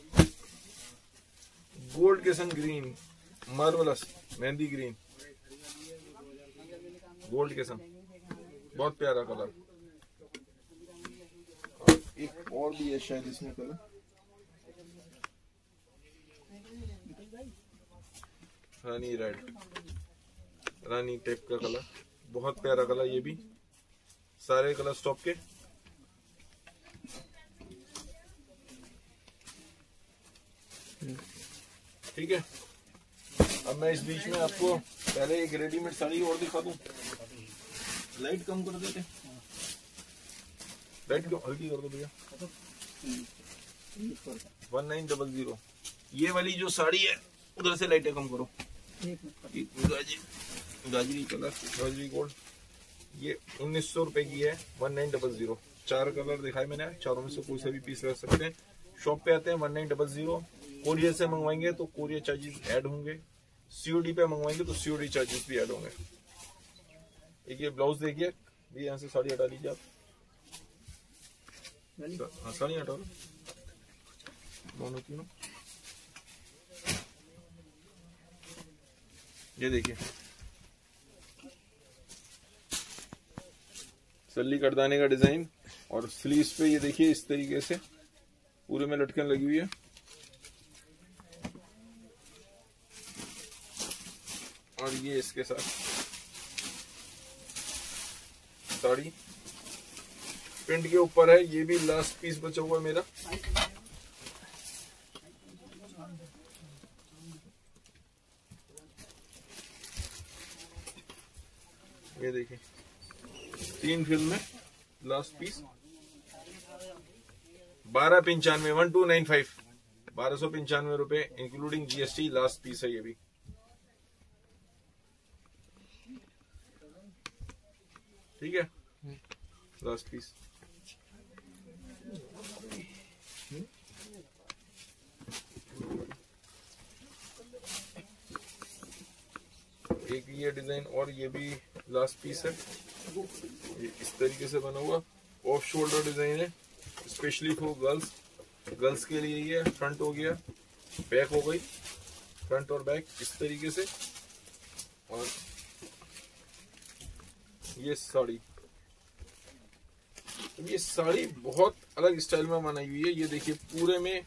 गोल्ड के संग green, marvellous mehndi green gold के संग, बहुत प्यारा कलर। और एक और भी है शायद इसमें कलर, रानी रेड, रानी टाइप का कलर, बहुत प्यारा कलर। ये भी सारे कलर स्टॉप के। ठीक है, अब मैं इस बीच में आपको पहले एक रेडीमेड साड़ी और दिखा दूं। लाइट कम कर देते, लाइट क्यों हल्की कर दो भैया। 1900, ये वाली जो साड़ी है उधर से लाइटें कम करो। गाजरी कलर, गाजरी गोल्ड, ये 1900 रुपए की है। 1900, 4 कलर दिखाए मैंने, चारों में से कोई सा भी पीस रख सकते हैं। शॉप पे आते हैं 1900, कोरियर से मंगवाएंगे तो कोरियर चार्जेस ऐड होंगे, सीओडी पे मंगवाएंगे तो सीओडी चार्जेस भी ऐड होंगे। एक ये ब्लाउज देखिए, ये यहाँ से साड़ी हटा लीजिए आप। हाँ साड़ी हटा लो, दोनों तीनों। ये देखिए सल्ली कटदाने का डिजाइन, और स्लीव्स पे ये देखिए इस तरीके से पूरे में लटकन लगी हुई है। और ये इसके साथ साड़ी प्रिंट के ऊपर है। ये भी लास्ट पीस बचा हुआ है मेरा। ये देखिए 3 फिल्म में लास्ट पीस, 1295, 1295, 1295 रुपए इंक्लूडिंग जीएसटी लास्ट पीस है ये भी। ठीक है, लास्ट पीस। एक ये डिजाइन, और ये भी लास्ट पीस है। ये इस तरीके से बना हुआ ऑफ शोल्डर डिजाइन है, स्पेशली फॉर गर्ल्स। गर्ल्स के लिए ये फ्रंट हो गया, बैक हो गई, फ्रंट और बैक इस तरीके से। और ये साड़ी, ये साड़ी बहुत अलग स्टाइल में बनाई हुई है। ये देखिए पूरे में,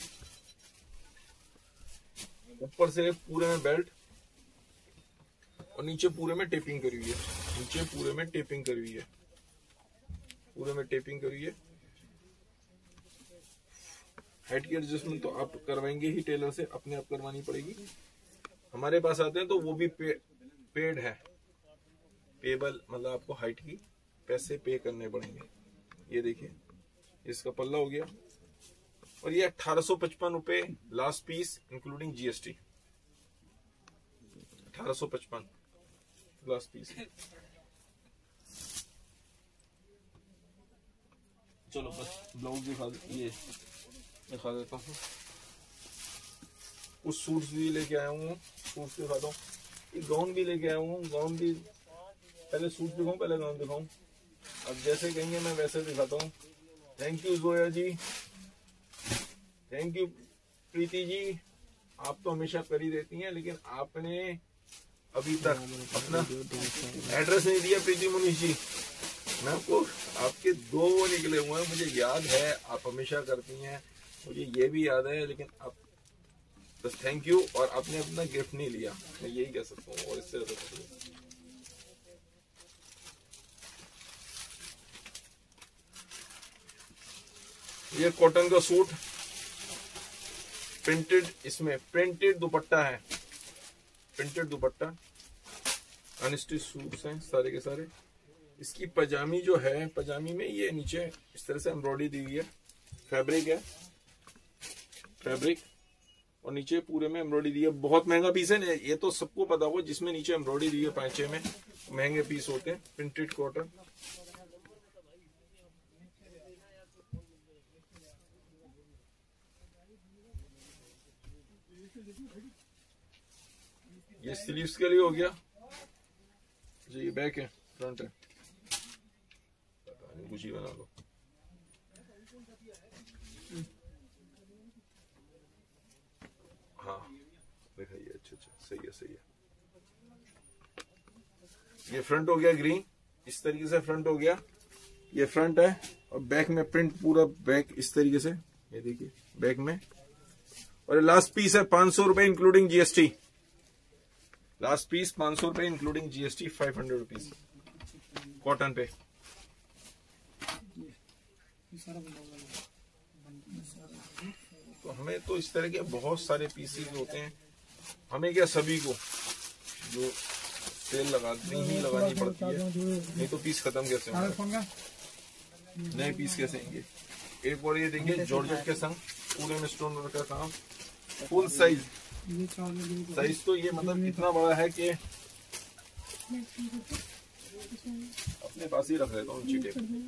ऊपर से पूरे में बेल्ट, और नीचे पूरे में टेपिंग करी हुई है। नीचे पूरे में टेपिंग करी हुई है, पूरे में टेपिंग करी हुई है। हेड की एडजस्टमेंट तो आप करवाएंगे ही, टेलर से अपने आप करवानी पड़ेगी। हमारे पास आते हैं तो वो भी पेड है, पेबल, मतलब आपको हाइट की पैसे पे करने पड़ेंगे। ये देखिए इसका पल्ला हो गया, और ये 1855 रुपए last piece including GST. 1855 last piece. चलो बस ब्लाउज दिखा, ये दिखा देता हूँ। कुछ सूट्स भी लेके आया हूँ, सूट्स दिखाता हूँ। एक गाउन भी लेके आया हूँ, गाउन भी, पहले सूट दिखाऊं पहले गाउन दिखाऊं? अब जैसे कहेंगे मैं वैसे दिखाता हूँ। Thank you Zoya ji, thank you Preeti ji. आप तो हमेशा कर ही देती हैं, लेकिन आपने अभी तक अपना एड्रेस नहीं दिया प्रीति मुनीष जी। मैं आपको आपके 2 वो निकले हुए हैं, मुझे याद है, आप हमेशा करती हैं, मुझे ये भी याद है, लेकिन आप बस थैंक यू। और आपने अपना गिफ्ट नहीं लिया, मैं यही कह सकता हूँ, और इससे ज्यादा कुछ नहीं। ये कॉटन का सूट प्रिंटेड, इसमें प्रिंटेड दुपट्टा है, प्रिंटेड दुपट्टा, अनस्टिच सूट्स हैं सारे के सारे। इसकी पजामी जो है, पजामी में ये नीचे इस तरह से एम्ब्रॉयडरी दी हुई है, फैब्रिक है, फैब्रिक, और नीचे पूरे में एम्ब्रॉयडरी दी है। बहुत महंगा पीस है, ये तो सबको पता होगा, जिसमें नीचे एम्ब्रॉयडरी दी है पांचे में, महंगे पीस होते हैं। प्रिंटेड कॉटन, ये स्लीव्स के लिए हो गया जी। ये बैक है, फ्रंट है, कुछ ही बना लो। हाँ दिखाइए, अच्छा अच्छा, सही है सही है। ये फ्रंट हो गया ग्रीन, इस तरीके से फ्रंट हो गया, ये फ्रंट है। और बैक में प्रिंट पूरा बैक इस तरीके से, ये देखिए बैक में। और लास्ट पीस है 500 रुपए इंक्लूडिंग जीएसटी। लास्ट पीस 500 रुपए इंक्लूडिंग जीएसटी, 500 रुपीज कॉटन पे। तो हमें तो इस तरह के बहुत सारे पीसेस होते हैं, हमें क्या सभी को जो सेल लगानी पड़ती है, नहीं तो पीस खत्म कैसे होंगे, नए पीस कैसे आएंगे। एक और ये देखिए जॉर्जेट के संग पूरे में स्टोन वर्क का काम, फुल साइज। साइज तो ये मतलब इतना बड़ा है कि अपने पास ही रख लेता हूँ चीटे।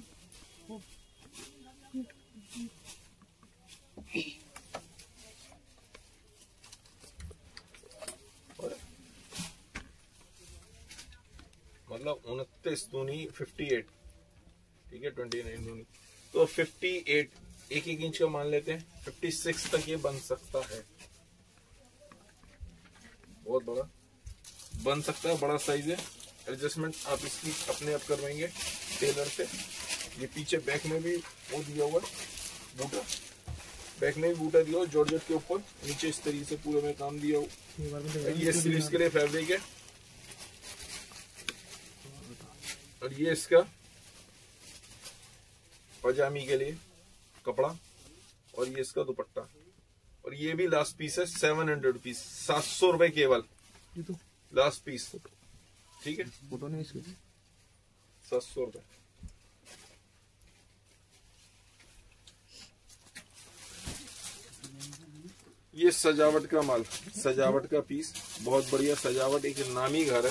मतलब 29 दूनी 58, ठीक है, 29 दूनी तो 58, 1 इंच का मान लेते हैं, 56 तक ये बन सकता है। बहुत बड़ा बन सकता है, बड़ा साइज है। एडजस्टमेंट आप इसकी अपने आप करवाएंगे टेलर से। ये पीछे बैक में भी वो दिया हुआ बूटा, बैक में भी बूटा दिया हुआ जॉर्जेट के ऊपर, नीचे इस तरीके से पूरे में काम दिया हुआ। ये स्लीव्स के लिए फैब्रिक है, और ये इसका पजामी के लिए कपड़ा, और ये इसका दुपट्टा। और ये भी लास्ट पीस है 700 रुपीज, 700 रुपए केवल लास्ट पीस, ठीक है, 700 रुपए। ये सजावट का माल, सजावट का पीस, बहुत बढ़िया सजावट, एक नामी घर है,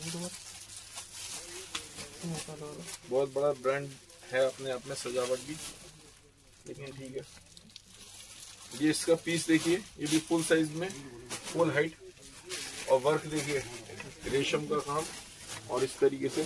बहुत बड़ा ब्रांड है अपने आप में सजावट भी, लेकिन ठीक है। ये इसका पीस देखिए, ये भी फुल साइज में, फुल हाइट, और वर्क देखिए रेशम का काम, और इस तरीके से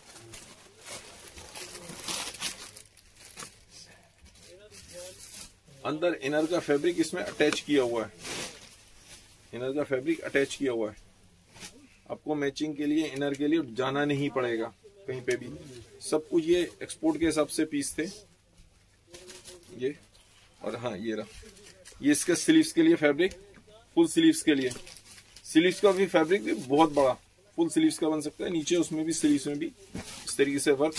अंदर इनर का फैब्रिक इसमें अटैच किया हुआ है, इनर का फैब्रिक अटैच किया हुआ है। आपको मैचिंग के लिए इनर के लिए जाना नहीं पड़ेगा कहीं पे भी, सब कुछ ये एक्सपोर्ट के हिसाब से पीस थे ये। और हाँ ये रहा, ये इसका स्लीव्स के लिए फैब्रिक, फुल स्लीव्स के लिए, स्लीव्स का भी फैब्रिक भी बहुत बड़ा, फुल स्लीव्स का बन सकता है, नीचे उसमें भी स्लीव्स में भी इस तरीके से वर्क।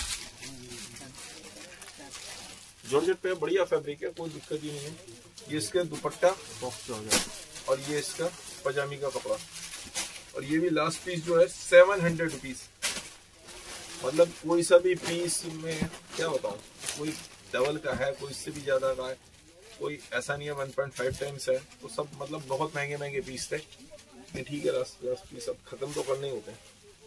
जॉर्जेट पे बढ़िया फैब्रिक है, कोई दिक्कत ही नहीं है। ये इसका दुपट्टा और ये इसका पजामी का कपड़ा, और ये भी लास्ट पीस जो है 700 रुपीज। मतलब कोई सा भी पीस में क्या बताऊं, कोई डबल का है, कोई इससे भी ज्यादा का है, कोई ऐसा नहीं है 1.5 टाइम्स है, तो सब मतलब बहुत महंगे महंगे पीस थे। ये ठीक है, लास्ट पीस अब खत्म तो करने होते हैं।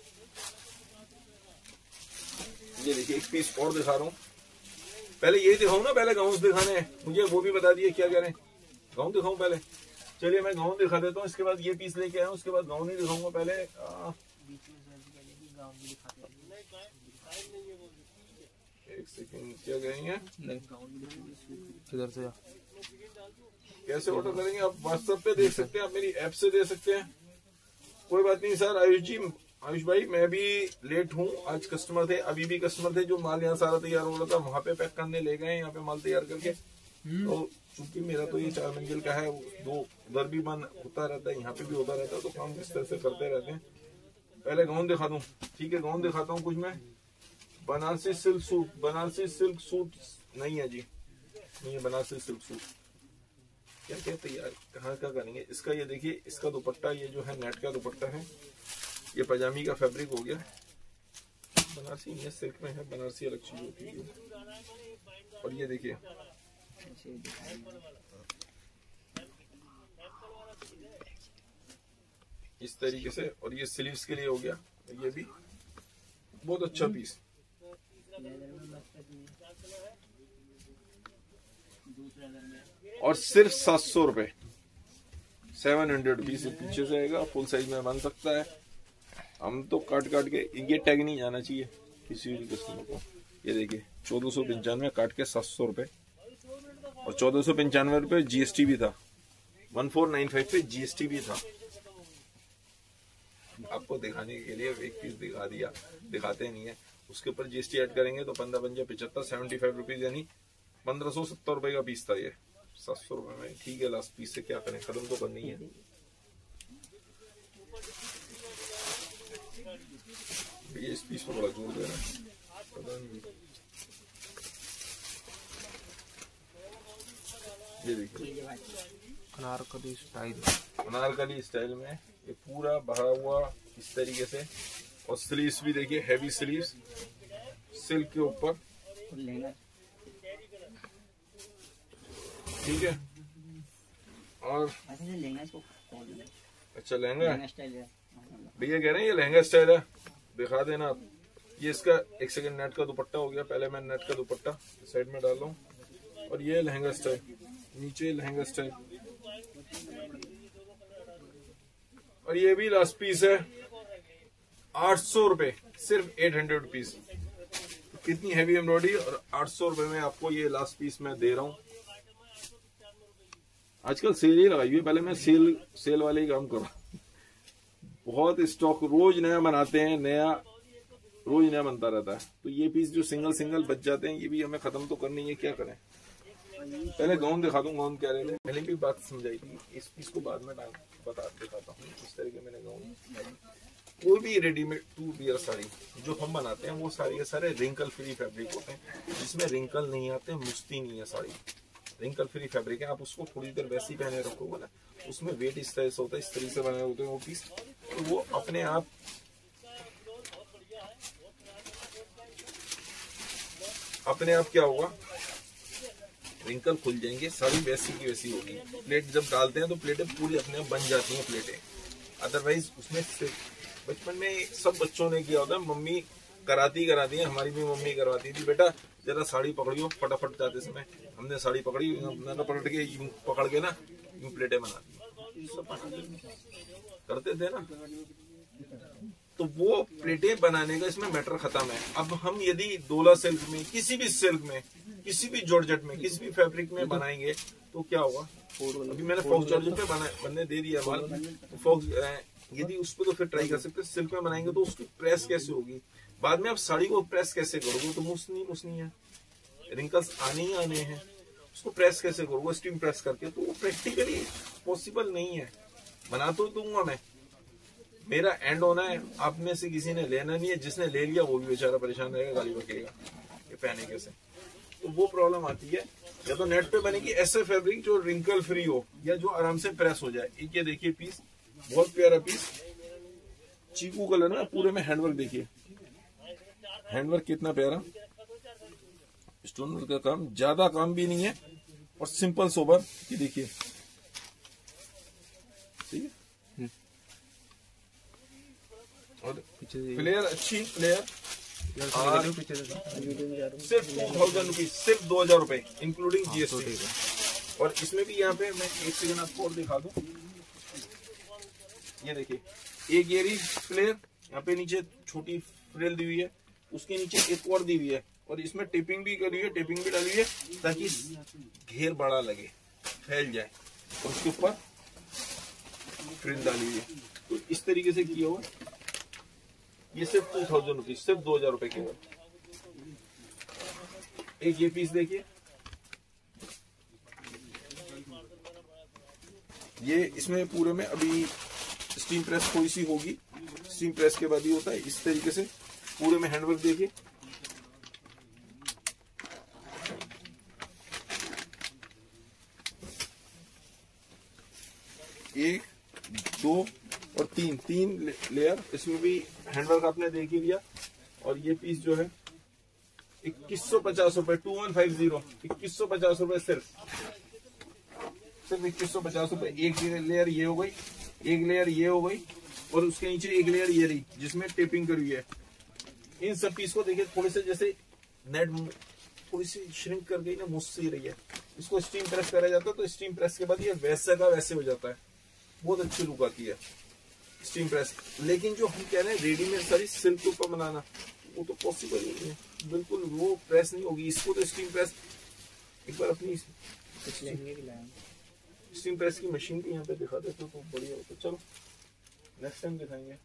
ये देखिए एक पीस और दिखा रहा हूँ, पहले यही दिखाऊं ना, पहले गाउन दिखाने हैं मुझे, वो भी बता दिए क्या कह रहे हैं, गाउन दिखाऊं पहले। चलिए मैं गाउन दिखा देता हूँ, इसके बाद ये पीस लेके आया हूँ, उसके बाद गाउन ही दिखाऊंगा। पहले एक सेकंड, क्या कहेंगे, इधर से कैसे ऑर्डर करेंगे आप? व्हाट्सएप पे देख सकते हैं, आप मेरी ऐप से दे सकते हैं, कोई बात नहीं सर। आयुष भाई मैं भी लेट हूँ, आज कस्टमर थे, अभी भी कस्टमर थे जो माल यहाँ सारा तैयार हो रहा था, वहाँ पे पैक करने ले गए, यहाँ पे माल तैयार करके। तो चूंकि मेरा तो ये 4 मंजिल का है, 2 उधर भी मन होता रहता है, यहाँ पे भी होता रहता है, तो काम इस तरह से करते रहते हैं। पहले गाउन दिखा दूं, ठीक है गाउन दिखाता हूँ कुछ मैं। Banarasi silk suit, Banarasi silk suit नहीं है जी, नहीं है बनारसी सिल्क सूट। क्या कहते यार, कहाँ का करेंगे इसका? ये देखिए इसका दुपट्टा, ये जो है नेट का दुपट्टा है, ये पजामी का फैब्रिक हो गया। बनारसी ये सिल्क में है, बनारसी अलग चीज होती है। और ये देखिए इस तरीके से, और ये स्लीव्स के लिए हो गया। ये भी बहुत अच्छा पीस, और सिर्फ 700 रुपए, 700 रुपीज पीछे से आएगा। फुल साइज में बन सकता है। हम तो काट काट के, ये टैग नहीं जाना चाहिए किसी भी कस्टमर को। ये देखिए 1495 काट के 700 रुपए, और 1495 रुपए जीएसटी भी था, 1495 पे जीएसटी भी था। आपको दिखाने के लिए एक पीस दिखा दिया, दिखाते नहीं है। उसके ऊपर जीएसटी ऐड करेंगे तो 15 पंजा 75, 75 रुपीज, यानी 1570 रुपए का पीस था ये। 700 रुपए में ठीक है, लास्ट पीस से क्या करें, खत्म तो करनी है। ये इस पीस को बड़ा जोर दे रहा है, पता नहीं। ये देखिए अनारकली स्टाइल, अनारकली स्टाइल में ये पूरा भरा हुआ इस तरीके से। और स्लीव्स भी देखिए, हैवी स्लीव्स सिल्क के ऊपर, ठीक है। और अच्छा लहंगा है भैया, कह रहे हैं ये लहंगा स्टाइल है, दिखा देना आप। ये इसका एक सेकंड नेट का दुपट्टा हो गया। पहले मैं नेट का दुपट्टा साइड में डाल लूं, और ये लहंगा स्टाइल, नीचे लहंगा स्टाइल। और ये भी लास्ट पीस है, 800 रुपए, सिर्फ 800 रुपीज। कितनी हैवी एम्ब्रॉयडरी, और 800 रुपए में आपको ये लास्ट पीस मैं दे रहा हूँ। आजकल सेल ही लगाई हुई है, पहले मैं सेल वाले ही काम कर रहा हूँ। बहुत स्टॉक रोज नया बनाते हैं, रोज नया बनता रहता है। तो ये पीस जो सिंगल बच जाते हैं, ये भी हमें खत्म तो करनी है, क्या करें। पहले गाउन दिखा दूं, गाउन कह रहे थे, पहले भी बात समझाई थी, इस पीस को बाद में दिखाता हूँ। इस तरह के मैंने गाउन, कोई भी रेडीमेड 2 वियर साड़ी जो हम बनाते हैं, वो सारी के सारे रिंकल फ्री फैब्रिक होते हैं, जिसमें रिंकल नहीं आते, मुश्ती नहीं है साड़ी, रिंकल फ्री फैब्रिक है। आप उसको थोड़ी देर वैसे ही पहने रखोगे ना, उसमें वेट इस तरह से होता है, इस तरीके से बनाए होते हैं वो पीस, तो वो अपने आप क्या होगा, रिंकल खुल जाएंगे, साड़ी वैसी की वैसी होगी। प्लेट जब डालते हैं तो प्लेटें पूरी अपने आप बन जाती हैं प्लेटें। अदरवाइज उसमें बचपन में सब बच्चों ने किया होता है, मम्मी कराती है, हमारी भी मम्मी करवाती थी, बेटा जरा साड़ी पकड़ियो, फटाफट जाते समय हमने साड़ी पकड़ी, मैंने पलट के यूं पकड़ के ना यूं प्लेटें बना दी, करते थे ना। तो वो प्लेटें बनाने का इसमें मैटर खत्म है। अब हम यदि डोला सिल्क में, किसी भी सिल्क में, किसी भी जॉर्जेट में, किसी भी फैब्रिक में बनाएंगे तो क्या होगा। अभी मैंने फॉक्स जॉर्जेट पे बनने दे दिया माल, तो फॉक्स यदि उस पर तो फिर ट्राई कर सकते हैं। सिल्क में बनाएंगे तो उसकी प्रेस कैसे होगी, बाद में आप साड़ी को प्रेस कैसे करोगे, तो मुसनी है, रिंकल्स आने ही आने हैं, उसको प्रेस कैसे करोगे, स्टीम प्रेस करके, तो वो प्रैक्टिकली पॉसिबल नहीं है। बना तो दूंगा मैं, मेरा एंड होना है, आप में से किसी ने लेना नहीं है, जिसने ले लिया वो भी बेचारा परेशान रहेगा, गाली बकेगा ये पहने कैसे। तो वो प्रॉब्लम आती है। या तो नेट पे बनेगी ऐसे फैब्रिक जो रिंकल फ्री हो, या जो आराम से प्रेस हो जाए। एक ये देखिए पीस, बहुत प्यारा पीस, चीकू कलर में, पूरे में हैंडवर्क देखिए, हैंडवर्क कितना प्यारा, स्टोन वर्क का काम, ज्यादा काम भी नहीं है, और सिंपल सोबर। ये देखिए ठीक है, और फ्लेयर अच्छी फ्लेयर, सिर्फ 2000 रुपीज, सिर्फ 2000 रुपए इंक्लूडिंग जीएसटी। और इसमें भी यहाँ पे मैं एक सेकंड आपको और दिखा दूं, ये देखिए एक येरी फ्लेयर, यहाँ पे नीचे छोटी फ्रिल दी हुई है, उसके नीचे एक और दी हुई है, और इसमें टेपिंग भी करी है, टेपिंग भी डाली है ताकि घेर बड़ा लगे, फैल जाए। और उसके ऊपर प्रिंट डाली हुई है। तो इस तरीके से किया हुआ। ये सिर्फ 2000 रुपीज, सिर्फ 2000 रुपए के। एक ये पीस देखिए, ये इसमें पूरे में अभी स्टीम प्रेस थोड़ी सी होगी, स्टीम प्रेस के बाद ही होता है। इस तरीके से पूरे में हैंडवर्क देखिए, एक, दो और तीन लेयर, इसमें भी हैंडवर्क आपने देख ही लिया। और ये पीस जो है 2150 रुपए, 2150, 2150 रुपए सिर्फ 2150 रुपए। एक लेयर ये हो गई, एक लेयर ये हो गई, और उसके नीचे एक लेयर ये रही जिसमें टेपिंग करी है। इन सब पीस को देखिए थोड़े से जैसे नेट थोड़ी सी श्रिंक कर गई ना, मुझसे रही है। इसको स्टीम प्रेस करा जाता है, तो स्टीम प्रेस के बाद ये वैसे का वैसे हो जाता है, बहुत अच्छी लुक आती है स्टीम प्रेस। लेकिन जो हम कह रहे हैं रेडीमेड सारी सिल्क के ऊपर बनाना, वो तो पॉसिबल ही नहीं है, बिल्कुल वो प्रेस नहीं होगी। इसको तो स्टीम प्रेस एक बार अपनी स्टीम प्रेस की मशीन भी यहाँ पे दिखा देते तो बढ़िया होता। चलो नेक्स्ट टाइम दिखाएंगे।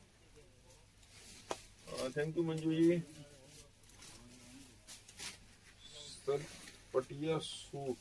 Thank you Manju ji. Sir Patiala suit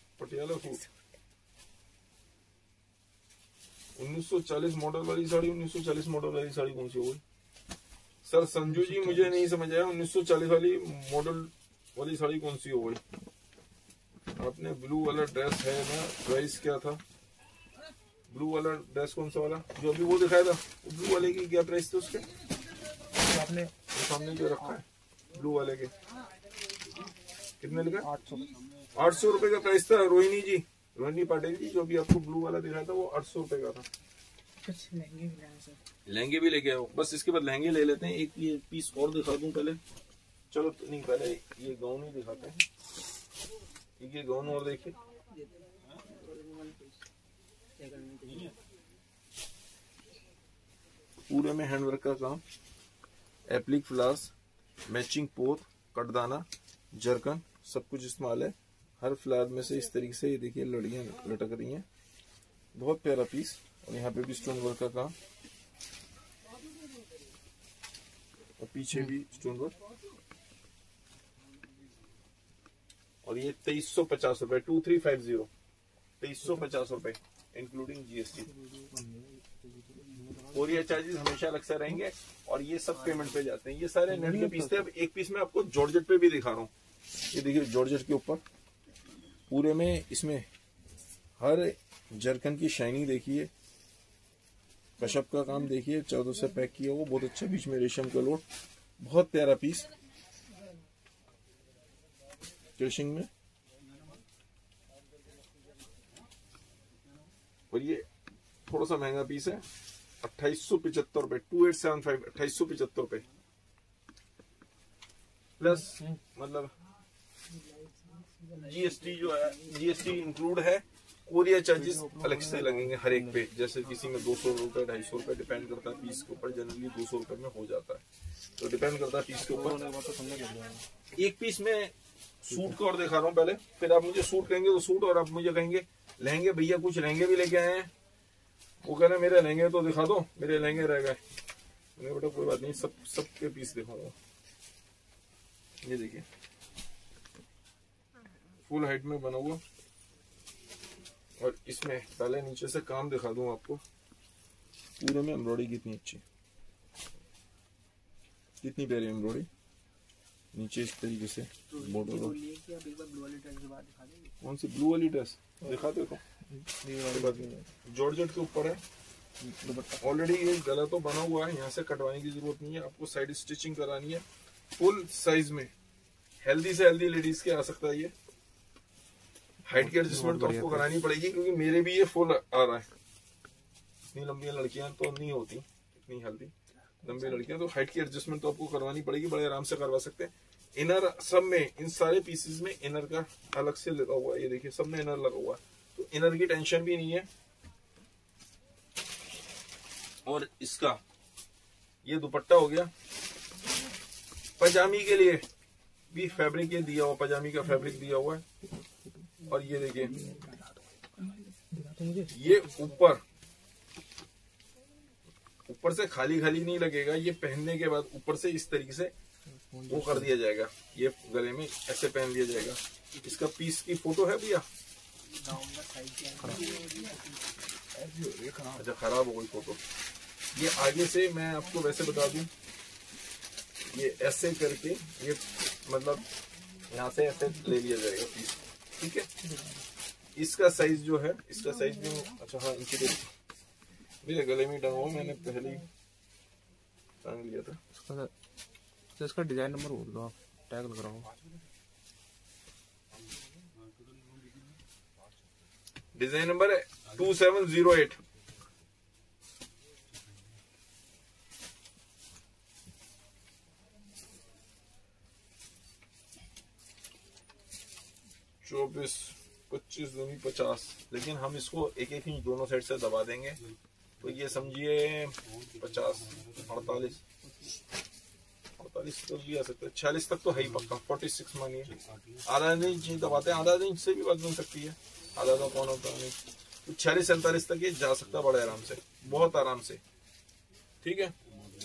1940 model वाली साड़ी, 1940 मॉडल वाली साड़ी कौन सी हो गई सर? संजू जी मुझे नहीं समझ आया, 1940 वाली मॉडल वाली साड़ी कौन सी हो गई? आपने ब्लू वाला ड्रेस है ना, प्राइस क्या था? ब्लू वाला ड्रेस कौन सा वाला जो अभी वो दिखाया था? ब्लू वाले की क्या प्राइस थे उसके? आपने सामने जो रखा है ब्लू वाले के कितने लिखा? 800 रुपए का प्राइस था। रोहिणी पाटिल जी, जो अभी आपको ब्लू वाला दिखाया था वो 800 रुपए का था। कुछ लहंगे भी लाए सर। लहंगे भी लेके आओ, बस इसके बाद लहंगे ले लेते हैं। एक ये पीस और दिखा दूं पहले, चलो नहीं पहले ये गाउन ही दिखाते हैं। ये गाउन और देखिए, पूरे में हैंडवर्क का काम, एप्लिक फ्लास, मैचिंग पोत, कटदाना, जरकन, सब कुछ इस्तेमाल है। हर फ्लावर में से इस तरीके से ये देखिए लड़ियां लटक रही हैं, बहुत प्यारा पीस। और यहाँ पे भी स्टोन वर्क का काम, और पीछे भी स्टोन वर्क। और ये 2350 रुपए, 2350, 2350 रुपए इंक्लूडिंग जीएसटी। कोरियर चार्जेस हमेशा अलग से रहेंगे, और ये सब पेमेंट पे जाते हैं। ये सारे नेट के पीस थे। अब एक पीस में आपको जॉर्जेट पे भी दिखा रहा हूँ। ये देखिए जॉर्जेट के ऊपर पूरे में, इसमें हर जरकन की शाइनिंग देखिए, कशप का काम देखिए, 14 से पैक किया वो बहुत अच्छा, बीच में रेशम का लोड, बहुत प्यारा पीस फिनिशिंग में। और ये थोड़ा सा महंगा पीस है, 2875 रुपए, 2875, 2875 रुपए प्लस, मतलब जीएसटी जो है, जीएसटी इंक्लूड है। कोरियर चार्जेस अलग से लगेंगे हर एक पे, जैसे किसी में 200 रुपए, 250 रुपए, डिपेंड करता है पीस के ऊपर। जनरली 200 रुपए में हो जाता है, तो डिपेंड करता है पीस के ऊपर। एक पीस में सूट का और दिखा रहा हूँ पहले, फिर आप मुझे सूट कहेंगे तो सूट, और आप मुझे कहेंगे लहंगे, भैया कुछ लहंगे भी लेके आए हैं। वो कह रहे मेरे लहंगे तो दिखा दो, मेरे लहंगे रह गए। मैंने बेटा कोई बात नहीं, सब के पीस दिखाऊंगा। ये देखिए फुल हाइट में बना हुआ, और इसमें पहले नीचे से काम दिखा दूं आपको। पूरे में एम्ब्रॉयडरी कितनी अच्छी, कितनी प्यारी एम्ब्रॉयडरी नीचे इस तरीके से बॉर्डर। कौन सी ब्लू वाली ड्रेस दिखा दो तो, जॉर्जेट के ऊपर है। ऑलरेडी ये गला तो बना हुआ है, यहाँ से कटवाने की जरूरत नहीं है आपको, साइड स्टिचिंग करानी है। फुल साइज में हेल्दी से हेल्दी लेडीज के आ सकता है ये। हाइट की एडजस्टमेंट तो आपको करानी पड़ेगी, क्योंकि मेरे भी ये फुल आ रहा है। इतनी लंबी लड़कियां तो नहीं होती, इतनी हेल्दी लंबी लड़कियां, तो हाइट की एडजस्टमेंट तो आपको करवानी पड़ेगी। बड़े आराम से करवा सकते हैं। इनर सब में, इन सारे पीसेस में इनर का अलग से लगा हुआ है। ये देखिए सब में इनर लगा हुआ है, तो इनर की टेंशन भी नहीं है। और इसका ये दुपट्टा हो गया। पजामी के लिए भी फैब्रिक ये दिया हुआ, पजामी का फैब्रिक दिया हुआ है। और ये देखिए ये ऊपर ऊपर से खाली खाली नहीं लगेगा, ये पहनने के बाद ऊपर से इस तरीके से वो कर दिया जाएगा, ये गले में ऐसे पहन दिया जाएगा। इसका पीस की फोटो है भैया? अच्छा खराब हो गई फोटो। ये आगे से मैं आपको वैसे बता दूं, ये ऐसे करके ये मतलब यहाँ से ऐसे ले लिया जाएगा पीस, ठीक है। इसका साइज जो है, इसका साइज भी अच्छा हाँ इनकी मेरे गले में टंगा हुआ, मैंने पहले ही टांग लिया था। इसका डिजाइन नंबर बोल दो आप, टैग लग रहा हो। डिजाइन नंबर है 2708। चौबीस 25 दूनी 50, लेकिन हम इसको एक एक इंच दोनों साइड से दबा देंगे, तो ये समझिए 50 48 तक भी आ सकता है, 46 तक तो है ही पक्का, 46 मानिए। आधा इंच दबाते हैं, आधा इंच से भी बात बन सकती है, आधा तो कौन होता नहीं, तो 46 47 तक ये जा सकता है बड़े आराम से, बहुत आराम से, ठीक है।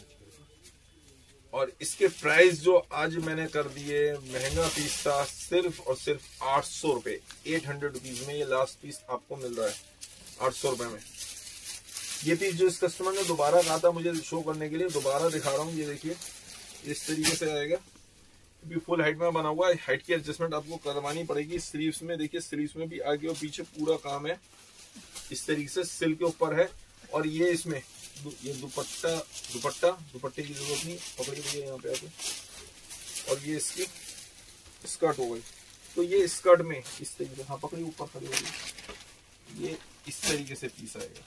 और इसके प्राइस जो आज मैंने कर दिए, महंगा पीस था, सिर्फ और सिर्फ 800 रुपए, 800 रुपीज में ये लास्ट पीस आपको मिल रहा है, 800 रुपए में। ये पीस जो इस कस्टमर ने दोबारा कहा था मुझे शो करने के लिए, दोबारा दिखा रहा हूँ। ये देखिए इस तरीके से आएगा, भी फुल हाइट में बना हुआ है, हाइट की एडजस्टमेंट आपको करवानी पड़ेगी। स्लीव्स में देखिए, स्लीव्स में भी आगे और पीछे पूरा काम है, इस तरीके से सिल के ऊपर है। और ये इसमें ये दुपट्टे की जरूरत नहीं, पकड़ी हुई है यहाँ पे आके, और ये इसकी स्कर्ट हो गई। तो ये स्कर्ट में इस तरीके से, हाँ पकड़ी ऊपर खड़ी होगी, ये इस तरीके से पीस आएगा।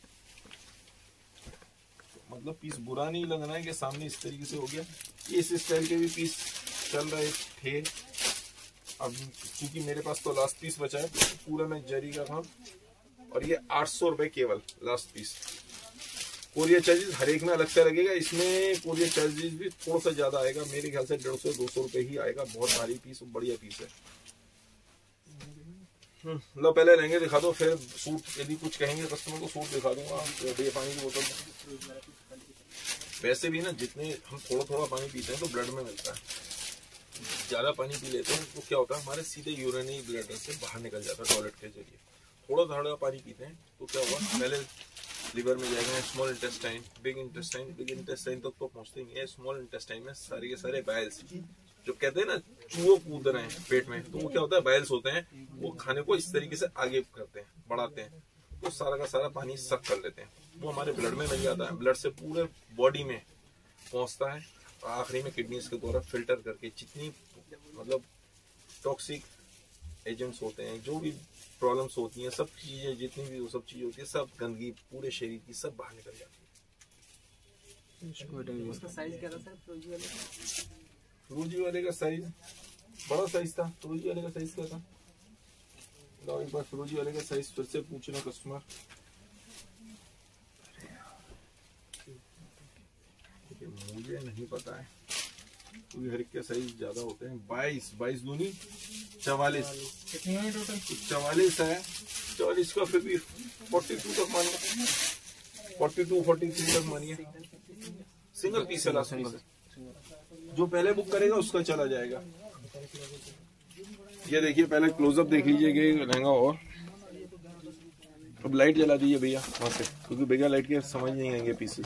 मतलब पीस बुरा नहीं लगना है कि सामने इस तरीके से हो गया। ये इस स्टाइल के भी पीस चल रहे थे, अब क्योंकि मेरे पास तो लास्ट पीस बचा है, तो पूरा मैं जरी का काम। और ये 800 रुपए केवल लास्ट पीस। कोरियर चार्जेस हर एक में अलग से लगेगा, इसमें कोरियर चार्जेस भी थोड़ा सा ज्यादा आएगा, मेरे ख्याल से 150-200 रुपए ही आएगा। बहुत भारी पीस, बढ़िया पीस है। लो पहले लहंगे दिखा दो, फिर सूट यदि कुछ कहेंगे कस्टमर को सूट दिखा दूंगा। ये पानी की बोतल, वैसे भी ना जितने हम थोड़ा थोड़ा पानी पीते हैं तो ब्लड में मिलता है, ज्यादा पानी पी लेते हैं तो क्या होता है, हमारे सीधे यूरिनरी ब्लडर से बाहर निकल जाता है टॉयलेट के जरिए। थोड़ा थोड़ा पानी पीते हैं तो क्या हुआ, पहले लिवर में जाएगा, स्मॉल इंटेस्टाइन, बिग इंटेस्टाइन तक तो पहुंचते नहीं है। स्मॉल इंटेस्टाइन में सारे के सारे बाइल्स, जो कहते हैं ना चूहो कूद रहे हैं पेट में, तो वो क्या होता है, बाइल्स होते हैं, वो खाने को इस तरीके से आगे करते हैं, बढ़ाते हैं, तो सारा का सारा पानी सक कर लेते हैं, वो हमारे ब्लड में मिल जाता है, ब्लड से पूरे बॉडी में पहुंचता है, और आखिरी में किडनीज के द्वारा फिल्टर करके जितनी मतलब टॉक्सिक एजेंट्स होते हैं, जो भी प्रॉब्लम्स होती हैं, सब चीजें जितनी भी वो सब चीजें होती है, सब गंदगी पूरे शरीर की सब बाहर निकल जाती है। उसका साइज क्या था सर फिरोजी वाले का? फिरोजी वाले का साइज बड़ा साइज था। फिरोजी वाले का साइज क्या था, एक बार फिरोजी वाले का साइज फिर से पूछना कस्टमर। मुझे नहीं पता है, क्योंकि हर एक के साइज ज्यादा होते हैं। 22 दूनी 44, कितनी है टोटल? 44 है। 44 का फिर भी 42 तक मानिए, 42-43 तक मानिए। सिंगल पीस है, लास्ट पीस है। जो पहले बुक करेगा उसका चला जाएगा। ये देखिए, पहले क्लोजअप देख लीजिए लहंगा। और अब लाइट जला दीजिए भैया वहां से, क्योंकि भैया लाइट के समझ नहीं आएंगे पीस,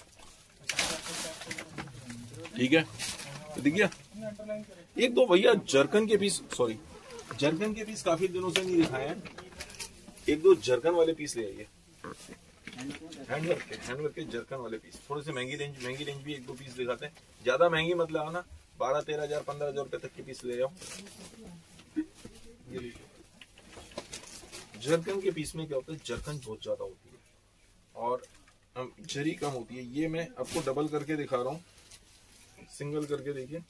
ठीक है। तो देखिए एक दो भैया जरकन के पीस, सॉरी जरकन के पीस काफी दिनों से नहीं दिखाए हैं, एक दो जरकन वाले पीस ले आइए, हैंडवर्क के जरकन वाले पीस। थोड़े से महंगी रेंज भी एक दो पीस दिखाते हैं, ज्यादा महंगी मत लाओ ना, 12-13 हजार 15 हजार रुपए तक के पीस ले आओ। जरकन के पीस में क्या होता है, जरकन बहुत ज्यादा होती है और जरी कम होती है। ये मैं आपको डबल करके दिखा रहा हूँ, सिंगल करके देखिए।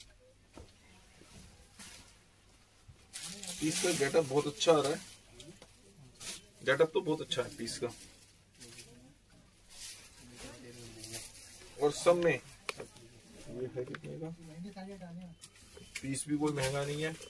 पीस का गेटअप बहुत अच्छा आ रहा है, गेटअप तो बहुत अच्छा है पीस का। और सब में ये है कितने का पीस, भी कोई महंगा नहीं है,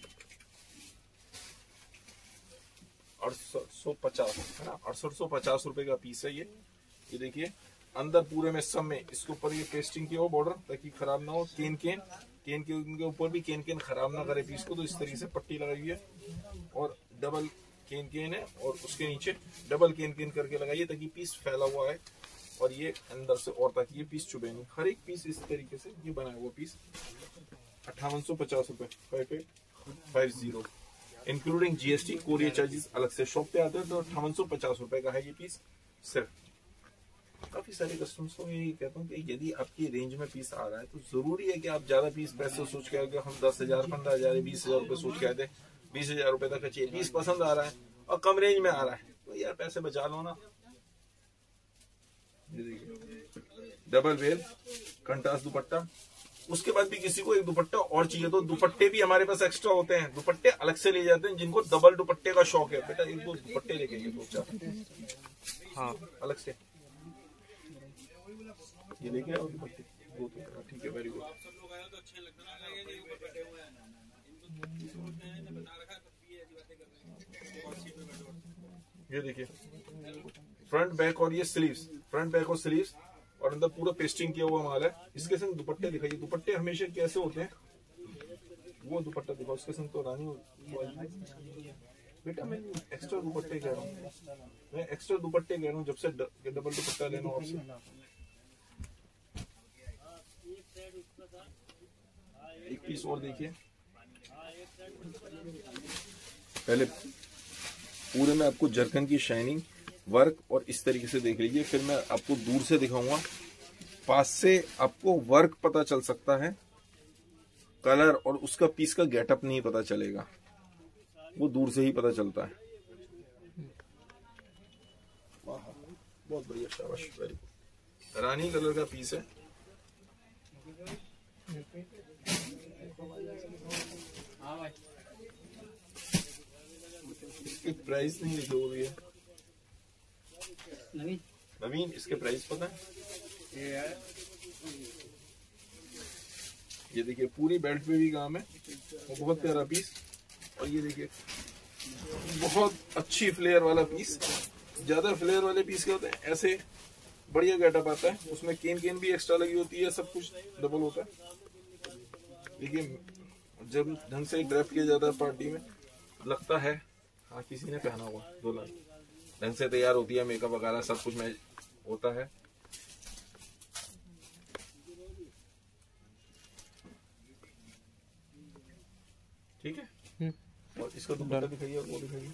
850 है ना, 6850 रुपए का पीस है ये देखिए। अंदर पूरे में सब में इसके ऊपर ये पेस्टिंग किया हो बॉर्डर, ताकि खराब ना हो। केन के उनके ऊपर भी केन खराब ना करे पीस को, तो इस तरीके से पट्टी लगाई हुई है। और डबल केन है और उसके नीचे डबल केन करके लगाइए, ताकि पीस फैला हुआ है और ये अंदर से, और ताकि ये पीस चुभे नहीं। हर एक पीस इस तरीके से ये बनाया हुआ पीस 5850 रुपए, 5850 इंक्लूडिंग जीएसटी। कोरियर चार्जेस अलग से शॉप पे आते हैं, तो 5850 रुपए का है ये पीस सिर्फ। काफी सारे कस्टमर्स को मैं यही कहता हूँ कि यदि आपकी रेंज में पीस आ रहा है तो जरूरी है कि आप ज्यादा पीस पैसे सोच के आगे, हम 10,000 15,000 20,000 रुपए सोच के आए थे, 20,000 रुपए तक चाहिए, पीस पसंद आ रहा है और कम रेंज में आ रहा है, तो यार पैसे बचा लो ना। ये देखिए डबल वेल कंट्रास्ट दुपट्टा। उसके बाद भी किसी को एक दुपट्टा और चाहिए तो दुपट्टे भी हमारे पास एक्स्ट्रा होते हैं, दुपट्टे अलग से ले जाते हैं। जिनको डबल दुपट्टे का शौक है, बेटा एक दो दुपट्टे लेके आइए, 2-4 हाँ अलग से ये लेके आओ दुपट्टे, दो तो ठीक है, वेरी गुड। ये देखिए फ्रंट बैक और ये स्लीव्स, फ्रंट बैक और स्लीव्स और अंदर पूरा पेस्टिंग किया हुआ माल है। इसके संग दुपट्टे दिखाइए। दुपट्टे हमेशा कैसे होते हैं, वो दुपट्टा दिखाओ, उसके संग तो रानी बेटा मैं एक्स्ट्रा दुपट्टे कह रहा हूँ, मैं एक्स्ट्रा दुपट्टे कह रहा हूँ। जब से डबल दुपट्टा लेना हो आपसे, एक पीस और देखिए। पहले पूरे में आपको जरकन की शाइनिंग वर्क और इस तरीके से देख लीजिए, फिर मैं आपको दूर से दिखाऊंगा। पास से आपको वर्क पता चल सकता है, कलर और उसका पीस का गेटअप नहीं पता चलेगा, वो दूर से ही पता चलता है। बहुत बढ़िया, शाबाश, वेरी गुड। रानी कलर का पीस है। इसकी प्राइस नहीं लिखी हुई है नवीन, इसके प्राइस पता है? ये देखिए पूरी बेल्ट पे भी काम है और बहुत प्यारा पीस। और ये देखिए बहुत अच्छी फ्लेयर वाला पीस। ज्यादा फ्लेयर वाले पीस क्या होते हैं, ऐसे बढ़िया गेटअप आता है, उसमें केन भी एक्स्ट्रा लगी होती है, सब कुछ डबल होता है। देखिए जब ढंग से ड्रेप किया जाता है पार्टी में, लगता है हाँ किसी ने पहना हुआ, दूल्हा ढंग से तैयार होती है, मेकअप वगैरह सब कुछ में होता है। ठीक है, और इसका दुपट्टा दिखाइए, वो दिखाइए।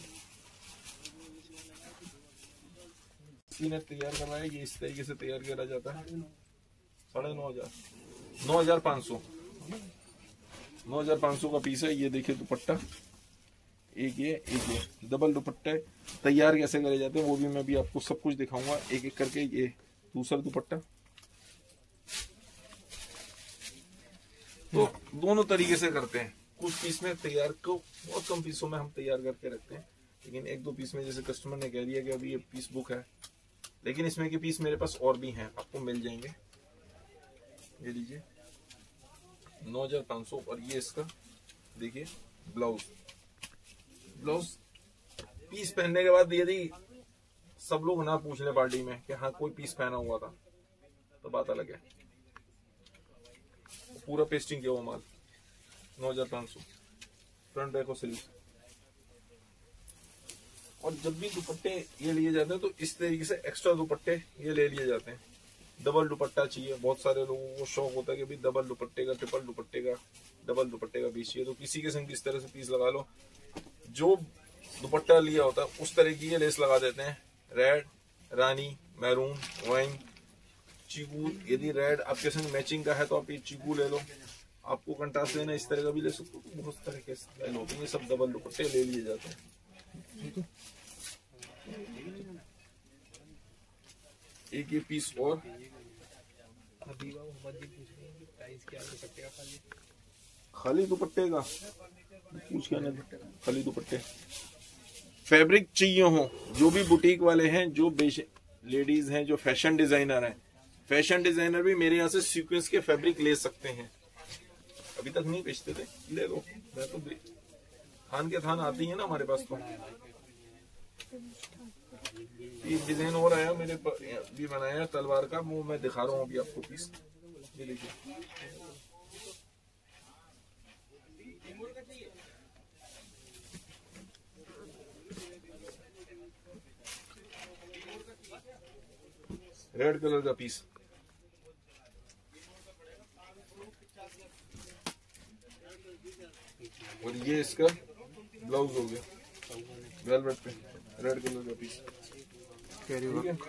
ने तैयार करना है, ये इस तरीके से तैयार किया जाता है। 9,500 9,500 का पीस है। ये देखिए दुपट्टा, एक ये डबल दुपट्टा तैयार कैसे करे जाते हैं वो भी मैं भी आपको सब कुछ दिखाऊंगा एक एक करके। ये दूसरा दुपट्टा, तो दोनों तरीके से करते हैं। कुछ पीस में तैयार को बहुत कम पीसों में हम तैयार करके रखते हैं, लेकिन एक दो पीस में जैसे कस्टमर ने कह दिया कि अभी ये पीस बुक है, लेकिन इसमें के पीस मेरे पास और भी हैं, आपको मिल जाएंगे। ये लीजिए 9,500। और ये इसका देखिए ब्लाउज पीस पहनने के बाद यदि सब लोग ना पूछ ले पार्टी में कि हाँ कोई पीस पहना हुआ था, तो बात अलग है। पूरा पेस्टिंग किया हुआ माल 9,500, फ्रंट बैक और स्लीव। और जब भी दुपट्टे ये लिए जाते हैं तो इस तरीके से एक्स्ट्रा दुपट्टे ये ले लिए जाते हैं। डबल दुपट्टा चाहिए, बहुत सारे लोगों को शौक होता है कि भाई डबल दुपट्टे का, ट्रिपल दुपट्टे का, डबल दुपट्टे का पीस चाहिए, तो किसी के संग इस तरह से पीस लगा लो। जो दुपट्टा लिया होता है उस तरह की ये लेस लगा देते हैं। रेड, रानी, मैरून, वाइन, चीकू। यदि रेड आपके संग मैचिंग का है तो आप ये चीकू ले लो। आपको कंट्रास्ट लेना इस तरह का भी ले सकते हो। तो बहुत तरह के स्टाइल होते हैं, सब डबल दुपट्टे ले लिए जाते हैं। एक ये पीस और खाली दुपट्टे का पूछ के ना, खाली दुपट्टे फैब्रिक चाहिए हो, जो भी बुटीक वाले हैं, जो लेडीज हैं, जो फैशन डिजाइनर हैं, फैशन डिजाइनर भी मेरे यहाँ से सीक्वेंस के फैब्रिक ले सकते हैं। अभी तक नहीं बेचते थे, ले लो। मैं तो थान के थान आती है ना हमारे पास। तो एक डिजाइन और आया मेरे भी बनाया तलवार का, वो मैं दिखा रहा हूँ अभी आपको पीस। ये देखिए रेड कलर का पीस, और ये इसका ब्लाउज हो गया वेलवेट पे रेड कलर का पीस। कैरी ठीक है,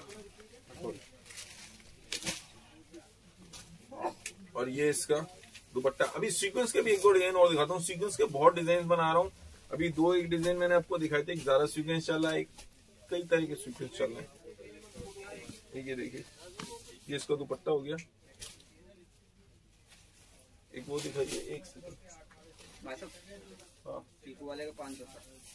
और ये इसका दुपट्टा। अभी सीक्वेंस के भी एक दो डिजाइन और दिखाता हूँ। सीक्वेंस के बहुत डिजाइन बना रहा हूँ अभी। दो एक डिजाइन मैंने आपको दिखाए थे, एक ज्यादा सीक्वेंस चल रहा है, एक कई तरह के सीक्वेंस चल रहे हैं। ठीक है, देखिए ये इसका दुपट्टा हो गया। एक वो दिखाइए, एक सेकंड। हाँ, पीकू वाले का 500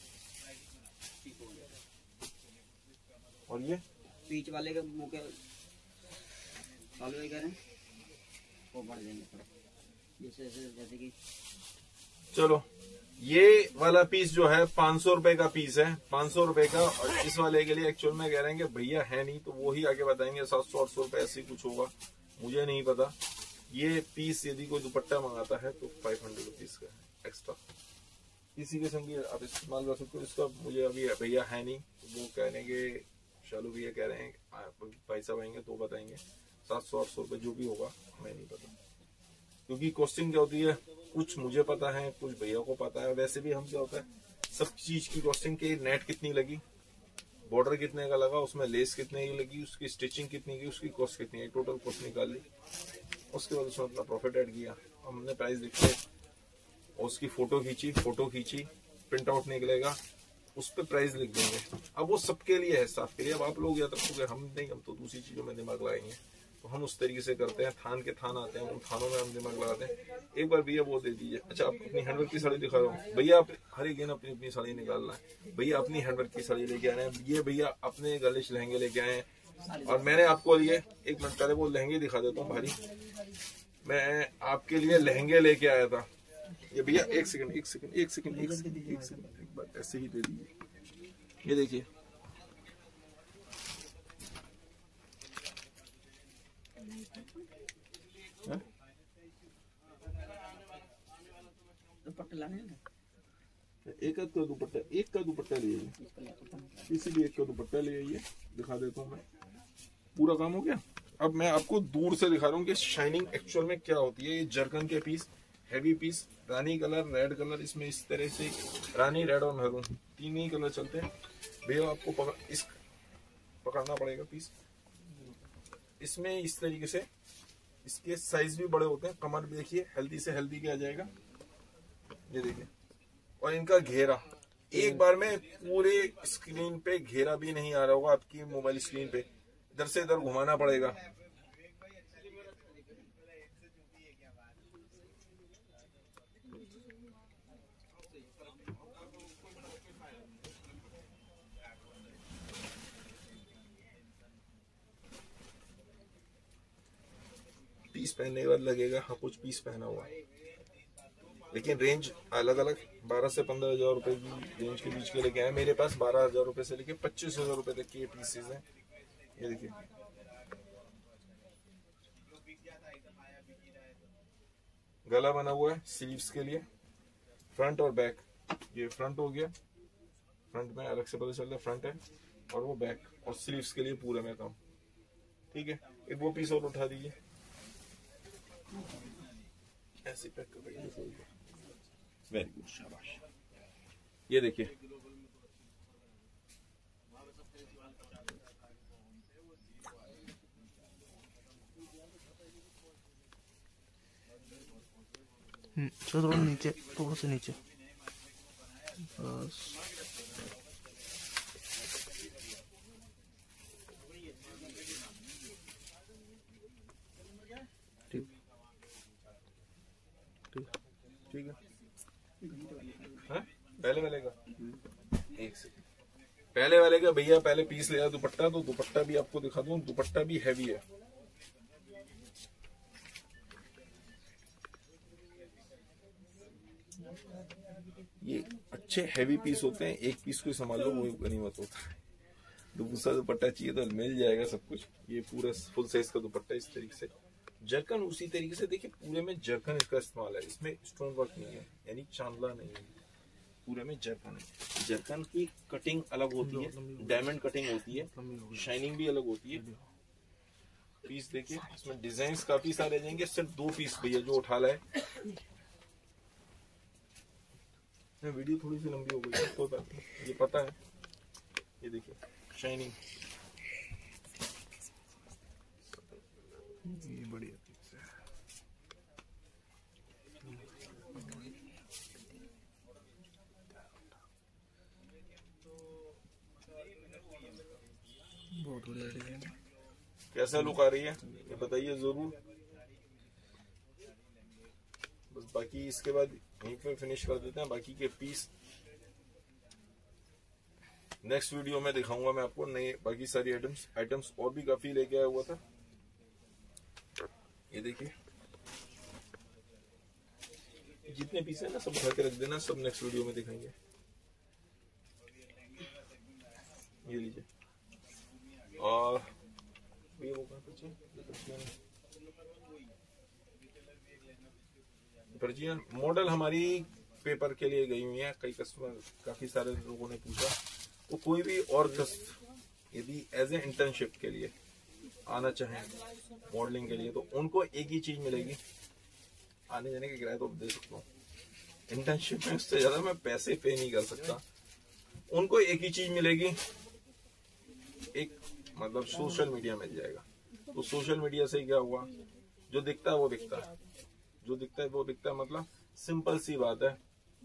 और ये पीच वाले के मुंह के चालू ही करें वो बढ़ जाएंगे थोड़ा, जैसे कि चलो ये वाला पीस जो है 500 रुपए का पीस है, 500 रुपए का। और इस वाले के लिए एक्चुअल में कह रहे हैं कि भैया है नहीं, तो वो ही आगे बताएंगे 700-800 रुपए ऐसे कुछ होगा, मुझे नहीं पता। ये पीस यदि कोई दुपट्टा मंगाता है तो 500 रुपीज का है एक्स्ट्रा। इसी किस्म की आप इस्तेमाल कर सकते हो। इसका मुझे अभी भैया है नहीं, तो वो कहने के शालू भैया कह रहे हैं भाई साहब आएंगे तो बताएंगे। 700-800 रुपए जो भी होगा हमें नहीं पता, क्योंकि कॉस्टिंग क्या होती है कुछ मुझे पता है, कुछ भैया को पता है। वैसे भी हम क्या होता है सब चीज की कॉस्टिंग के, नेट कितनी लगी, बॉर्डर कितने का लगा, उसमें लेस कितने की लगी, उसकी स्टिचिंग कितनी की, उसकी कॉस्ट कितनी है, टोटल कॉस्ट निकाल ली। उसके बाद उसमें अपना प्रॉफिट ऐड किया, हमने प्राइस लिखे और उसकी फोटो खींची, प्रिंट आउट निकलेगा, उस पर प्राइस लिख देंगे। अब वो सबके लिए है, साफ के लिए। अब आप लोग या तो हम नहीं, हम तो दूसरी चीजों में दिमाग लगाएंगे, तो हम उस तरीके से करते हैं। थान के थान आते हैं, उन थानों में हम दिमाग लगाते हैं। एक बार भैया वो दे दीजिए। अच्छा, आप अपनी हैंडवर्क की साड़ी दिखा रहा हूँ भैया, आप हर एक दिन अपनी अपनी साड़ी निकालना है भैया, अपनी हैंडवर्क की साड़ी लेके आए हैं। ये भैया अपने गलिश लहंगे लेके आए हैं, और मैंने आपको लिए एक मिनट पहले वो लहंगे दिखा देता हूँ भारी, मैं आपके लिए लहंगे लेके आया था। ये भैया एक सेकंड एक बार ऐसे ही दे दीजिए। ये देखिए दुपट्टा लाने हैं एक का दुपट्टा ले आइए, इसीलिए एक का दुपट्टा ले आइए। दिखा देता हूँ मैं, पूरा काम हो गया। अब मैं आपको दूर से दिखा रहा हूँ कि शाइनिंग एक्चुअल में क्या होती है। ये जरकन के पीस, हैवी पीस, रानी कलर, रेड कलर, इसमें इस तरह से रानी, रेड और मैरून तीन ही कलर चलते हैं भैया। आपको पकड़ना पड़ेगा पीस। इसमें इस तरीके से इसके साइज भी बड़े होते हैं। कमर भी देखिए हेल्दी से हेल्दी क्या आ जाएगा, ये देखिए। और इनका घेरा एक बार में पूरे स्क्रीन पे घेरा भी नहीं आ रहा होगा आपकी मोबाइल स्क्रीन पे, इधर से इधर घुमाना पड़ेगा। पीस पहनने के बाद लगेगा हाँ कुछ पीस पहना हुआ है, लेकिन रेंज अलग अलग 12 से 15,000 रुपए की रेंज के बीच के लेके आए। मेरे पास 12,000 रुपए से लेके 25,000 रुपए तक के पीसेस हैं। ये देखिए गला बना हुआ है स्लीव्स के लिए, फ्रंट और बैक। ये फ्रंट हो गया, फ्रंट में अलग से पता चल रहा है फ्रंट है, और वो बैक और स्लीव्स के लिए पूरा में काम। ठीक है, एक वो पीस और उठा दीजिए, ऐसे पैक कर दीजिए। वेरी गुड, शाबाश। ये देखिए थोड़ा नीचे, थोड़ा सा नीचे बस। ठीक है हाँ? पहले वाले का एक सेकंड, पहले वाले का भैया पहले पीस लिया दुपट्टा, तो दुपट्टा भी आपको दिखा दूं। दुपट्टा भी हैवी है, ये अच्छे हैवी पीस होते हैं, एक पीस को संभाल लो वो गनीमत होता है। दूसरा दुपट्टा चाहिए तो मिल जाएगा सब कुछ। ये पूरा फुल साइज का दुपट्टा इस तरीके से, जरकन उसी तरीके से, देखिए पूरे में जरकन इसका इस्तेमाल है, इसमें स्टोन वर्क नहीं है, यानी चांदला नहीं है, पूरे में जरकन है। जरकन की कटिंग अलग होती है, डायमंड कटिंग होती है, शाइनिंग भी अलग होती है। पीस देखिए, इसमें डिजाइन काफी सारे जाएंगे, सिर्फ 2 पीस भैया जो उठा लाए। वीडियो थोड़ी सी लंबी हो गई है, कोई बात नहीं, ये पता है। ये देखिए शाइनिंग, ये बढ़िया पीस है। बहुत बढ़िया डिजाइन। कैसा लुक आ रही है ये बताइए जरूर। बस बाकी इसके बाद यहीं पे फिनिश कर देते हैं, बाकी के पीस नेक्स्ट वीडियो में दिखाऊंगा मैं आपको नए बाकी सारी आइटम्स और भी काफी लेके आया हुआ था। ये देखिए जितने पीस है ना सब उठा के रख देना, सब नेक्स्ट वीडियो में दिखाएंगे। ये लीजिए, और ये वो पर्चियां मॉडल हमारी पेपर के लिए गई हुई है। कई कस्टमर, काफी सारे लोगों ने पूछा, तो कोई भी और यदि एज ए इंटर्नशिप के लिए आना चाहें मॉडलिंग के लिए, तो उनको एक ही चीज मिलेगी, आने जाने के किराए तो दे सकता हूँ, इंटर्नशिप में उससे ज्यादा मैं पैसे पे नहीं कर सकता। उनको एक ही चीज मिलेगी, एक मतलब सोशल मीडिया मिल जाएगा। तो सोशल मीडिया से क्या हुआ, जो दिखता है वो बिकता है, जो दिखता है वो बिकता है, मतलब सिंपल सी बात है।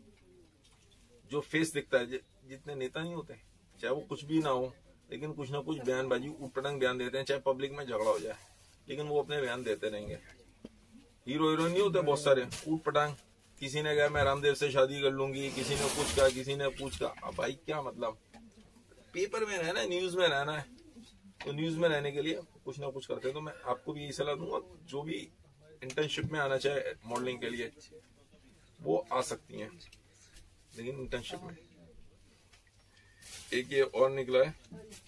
जो फेस दिखता है, जितने नेता नहीं होते, चाहे वो कुछ भी ना हो, लेकिन कुछ ना कुछ बयानबाजी ऊटपटांग बयान देते हैं, चाहे पब्लिक में झगड़ा हो जाए, लेकिन वो अपने बयान देते रहेंगे। हीरो हीरोइन नहीं होते बहुत सारे ऊटपटांग, किसी ने कहा मैं रामदेव से शादी कर लूंगी, किसी ने कुछ कहा, किसी ने पूछ कहा। अब भाई क्या मतलब, पेपर में रहना है, न्यूज में रहना है, तो न्यूज में रहने के लिए कुछ ना कुछ करते हैं। तो मैं आपको भी यही सलाह दूंगा, जो भी इंटर्नशिप में आना चाहे मॉडलिंग के लिए वो आ सकती हैं, लेकिन इंटर्नशिप में। एक ये और निकला है,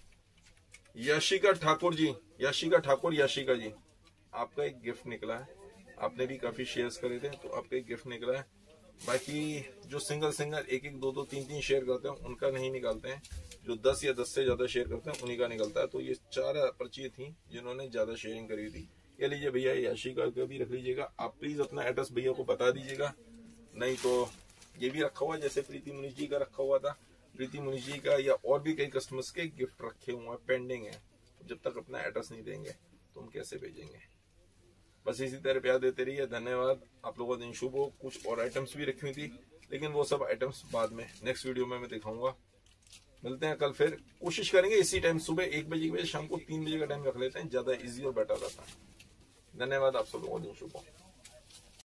याशिका ठाकुर जी, याशिका ठाकुर, याशिका जी, आपका एक गिफ्ट निकला है। आपने भी काफी शेयर्स करे थे, तो आपका एक गिफ्ट निकला है। बाकी जो सिंगल एक 2 3 शेयर करते हैं उनका नहीं निकालते हैं, जो 10 या 10 से ज्यादा शेयर करते हैं उन्हीं का निकलता है। तो ये 4 पर्ची थी जिन्होंने ज्यादा शेयरिंग करी थी। ये लीजिए भैया, याशिका का भी रख लीजिएगा। आप प्लीज अपना एड्रेस भैया को बता दीजिएगा, नहीं तो ये भी रखा हुआ, जैसे प्रीति मुनीष जी का रखा हुआ था, प्रीति मुनीष जी का या और भी कई कस्टमर्स के गिफ्ट रखे हुए हैं, पेंडिंग है। जब तक अपना एड्रेस नहीं देंगे तो हम कैसे भेजेंगे। बस इसी तरह प्यार देते रहिए। धन्यवाद। आप लोगों का दिन शुभ हो। कुछ और आइटम्स भी रखी हुई थी, लेकिन वो सब आइटम्स बाद में नेक्स्ट वीडियो में मैं दिखाऊंगा। मिलते हैं कल, फिर कोशिश करेंगे इसी टाइम, सुबह 1 बजे के बजे, शाम को 3 बजे का टाइम रख लेते हैं, ज्यादा इजी और बेटर रहता है। धन्यवाद। आप सब लोगों का दिन शुभ हो।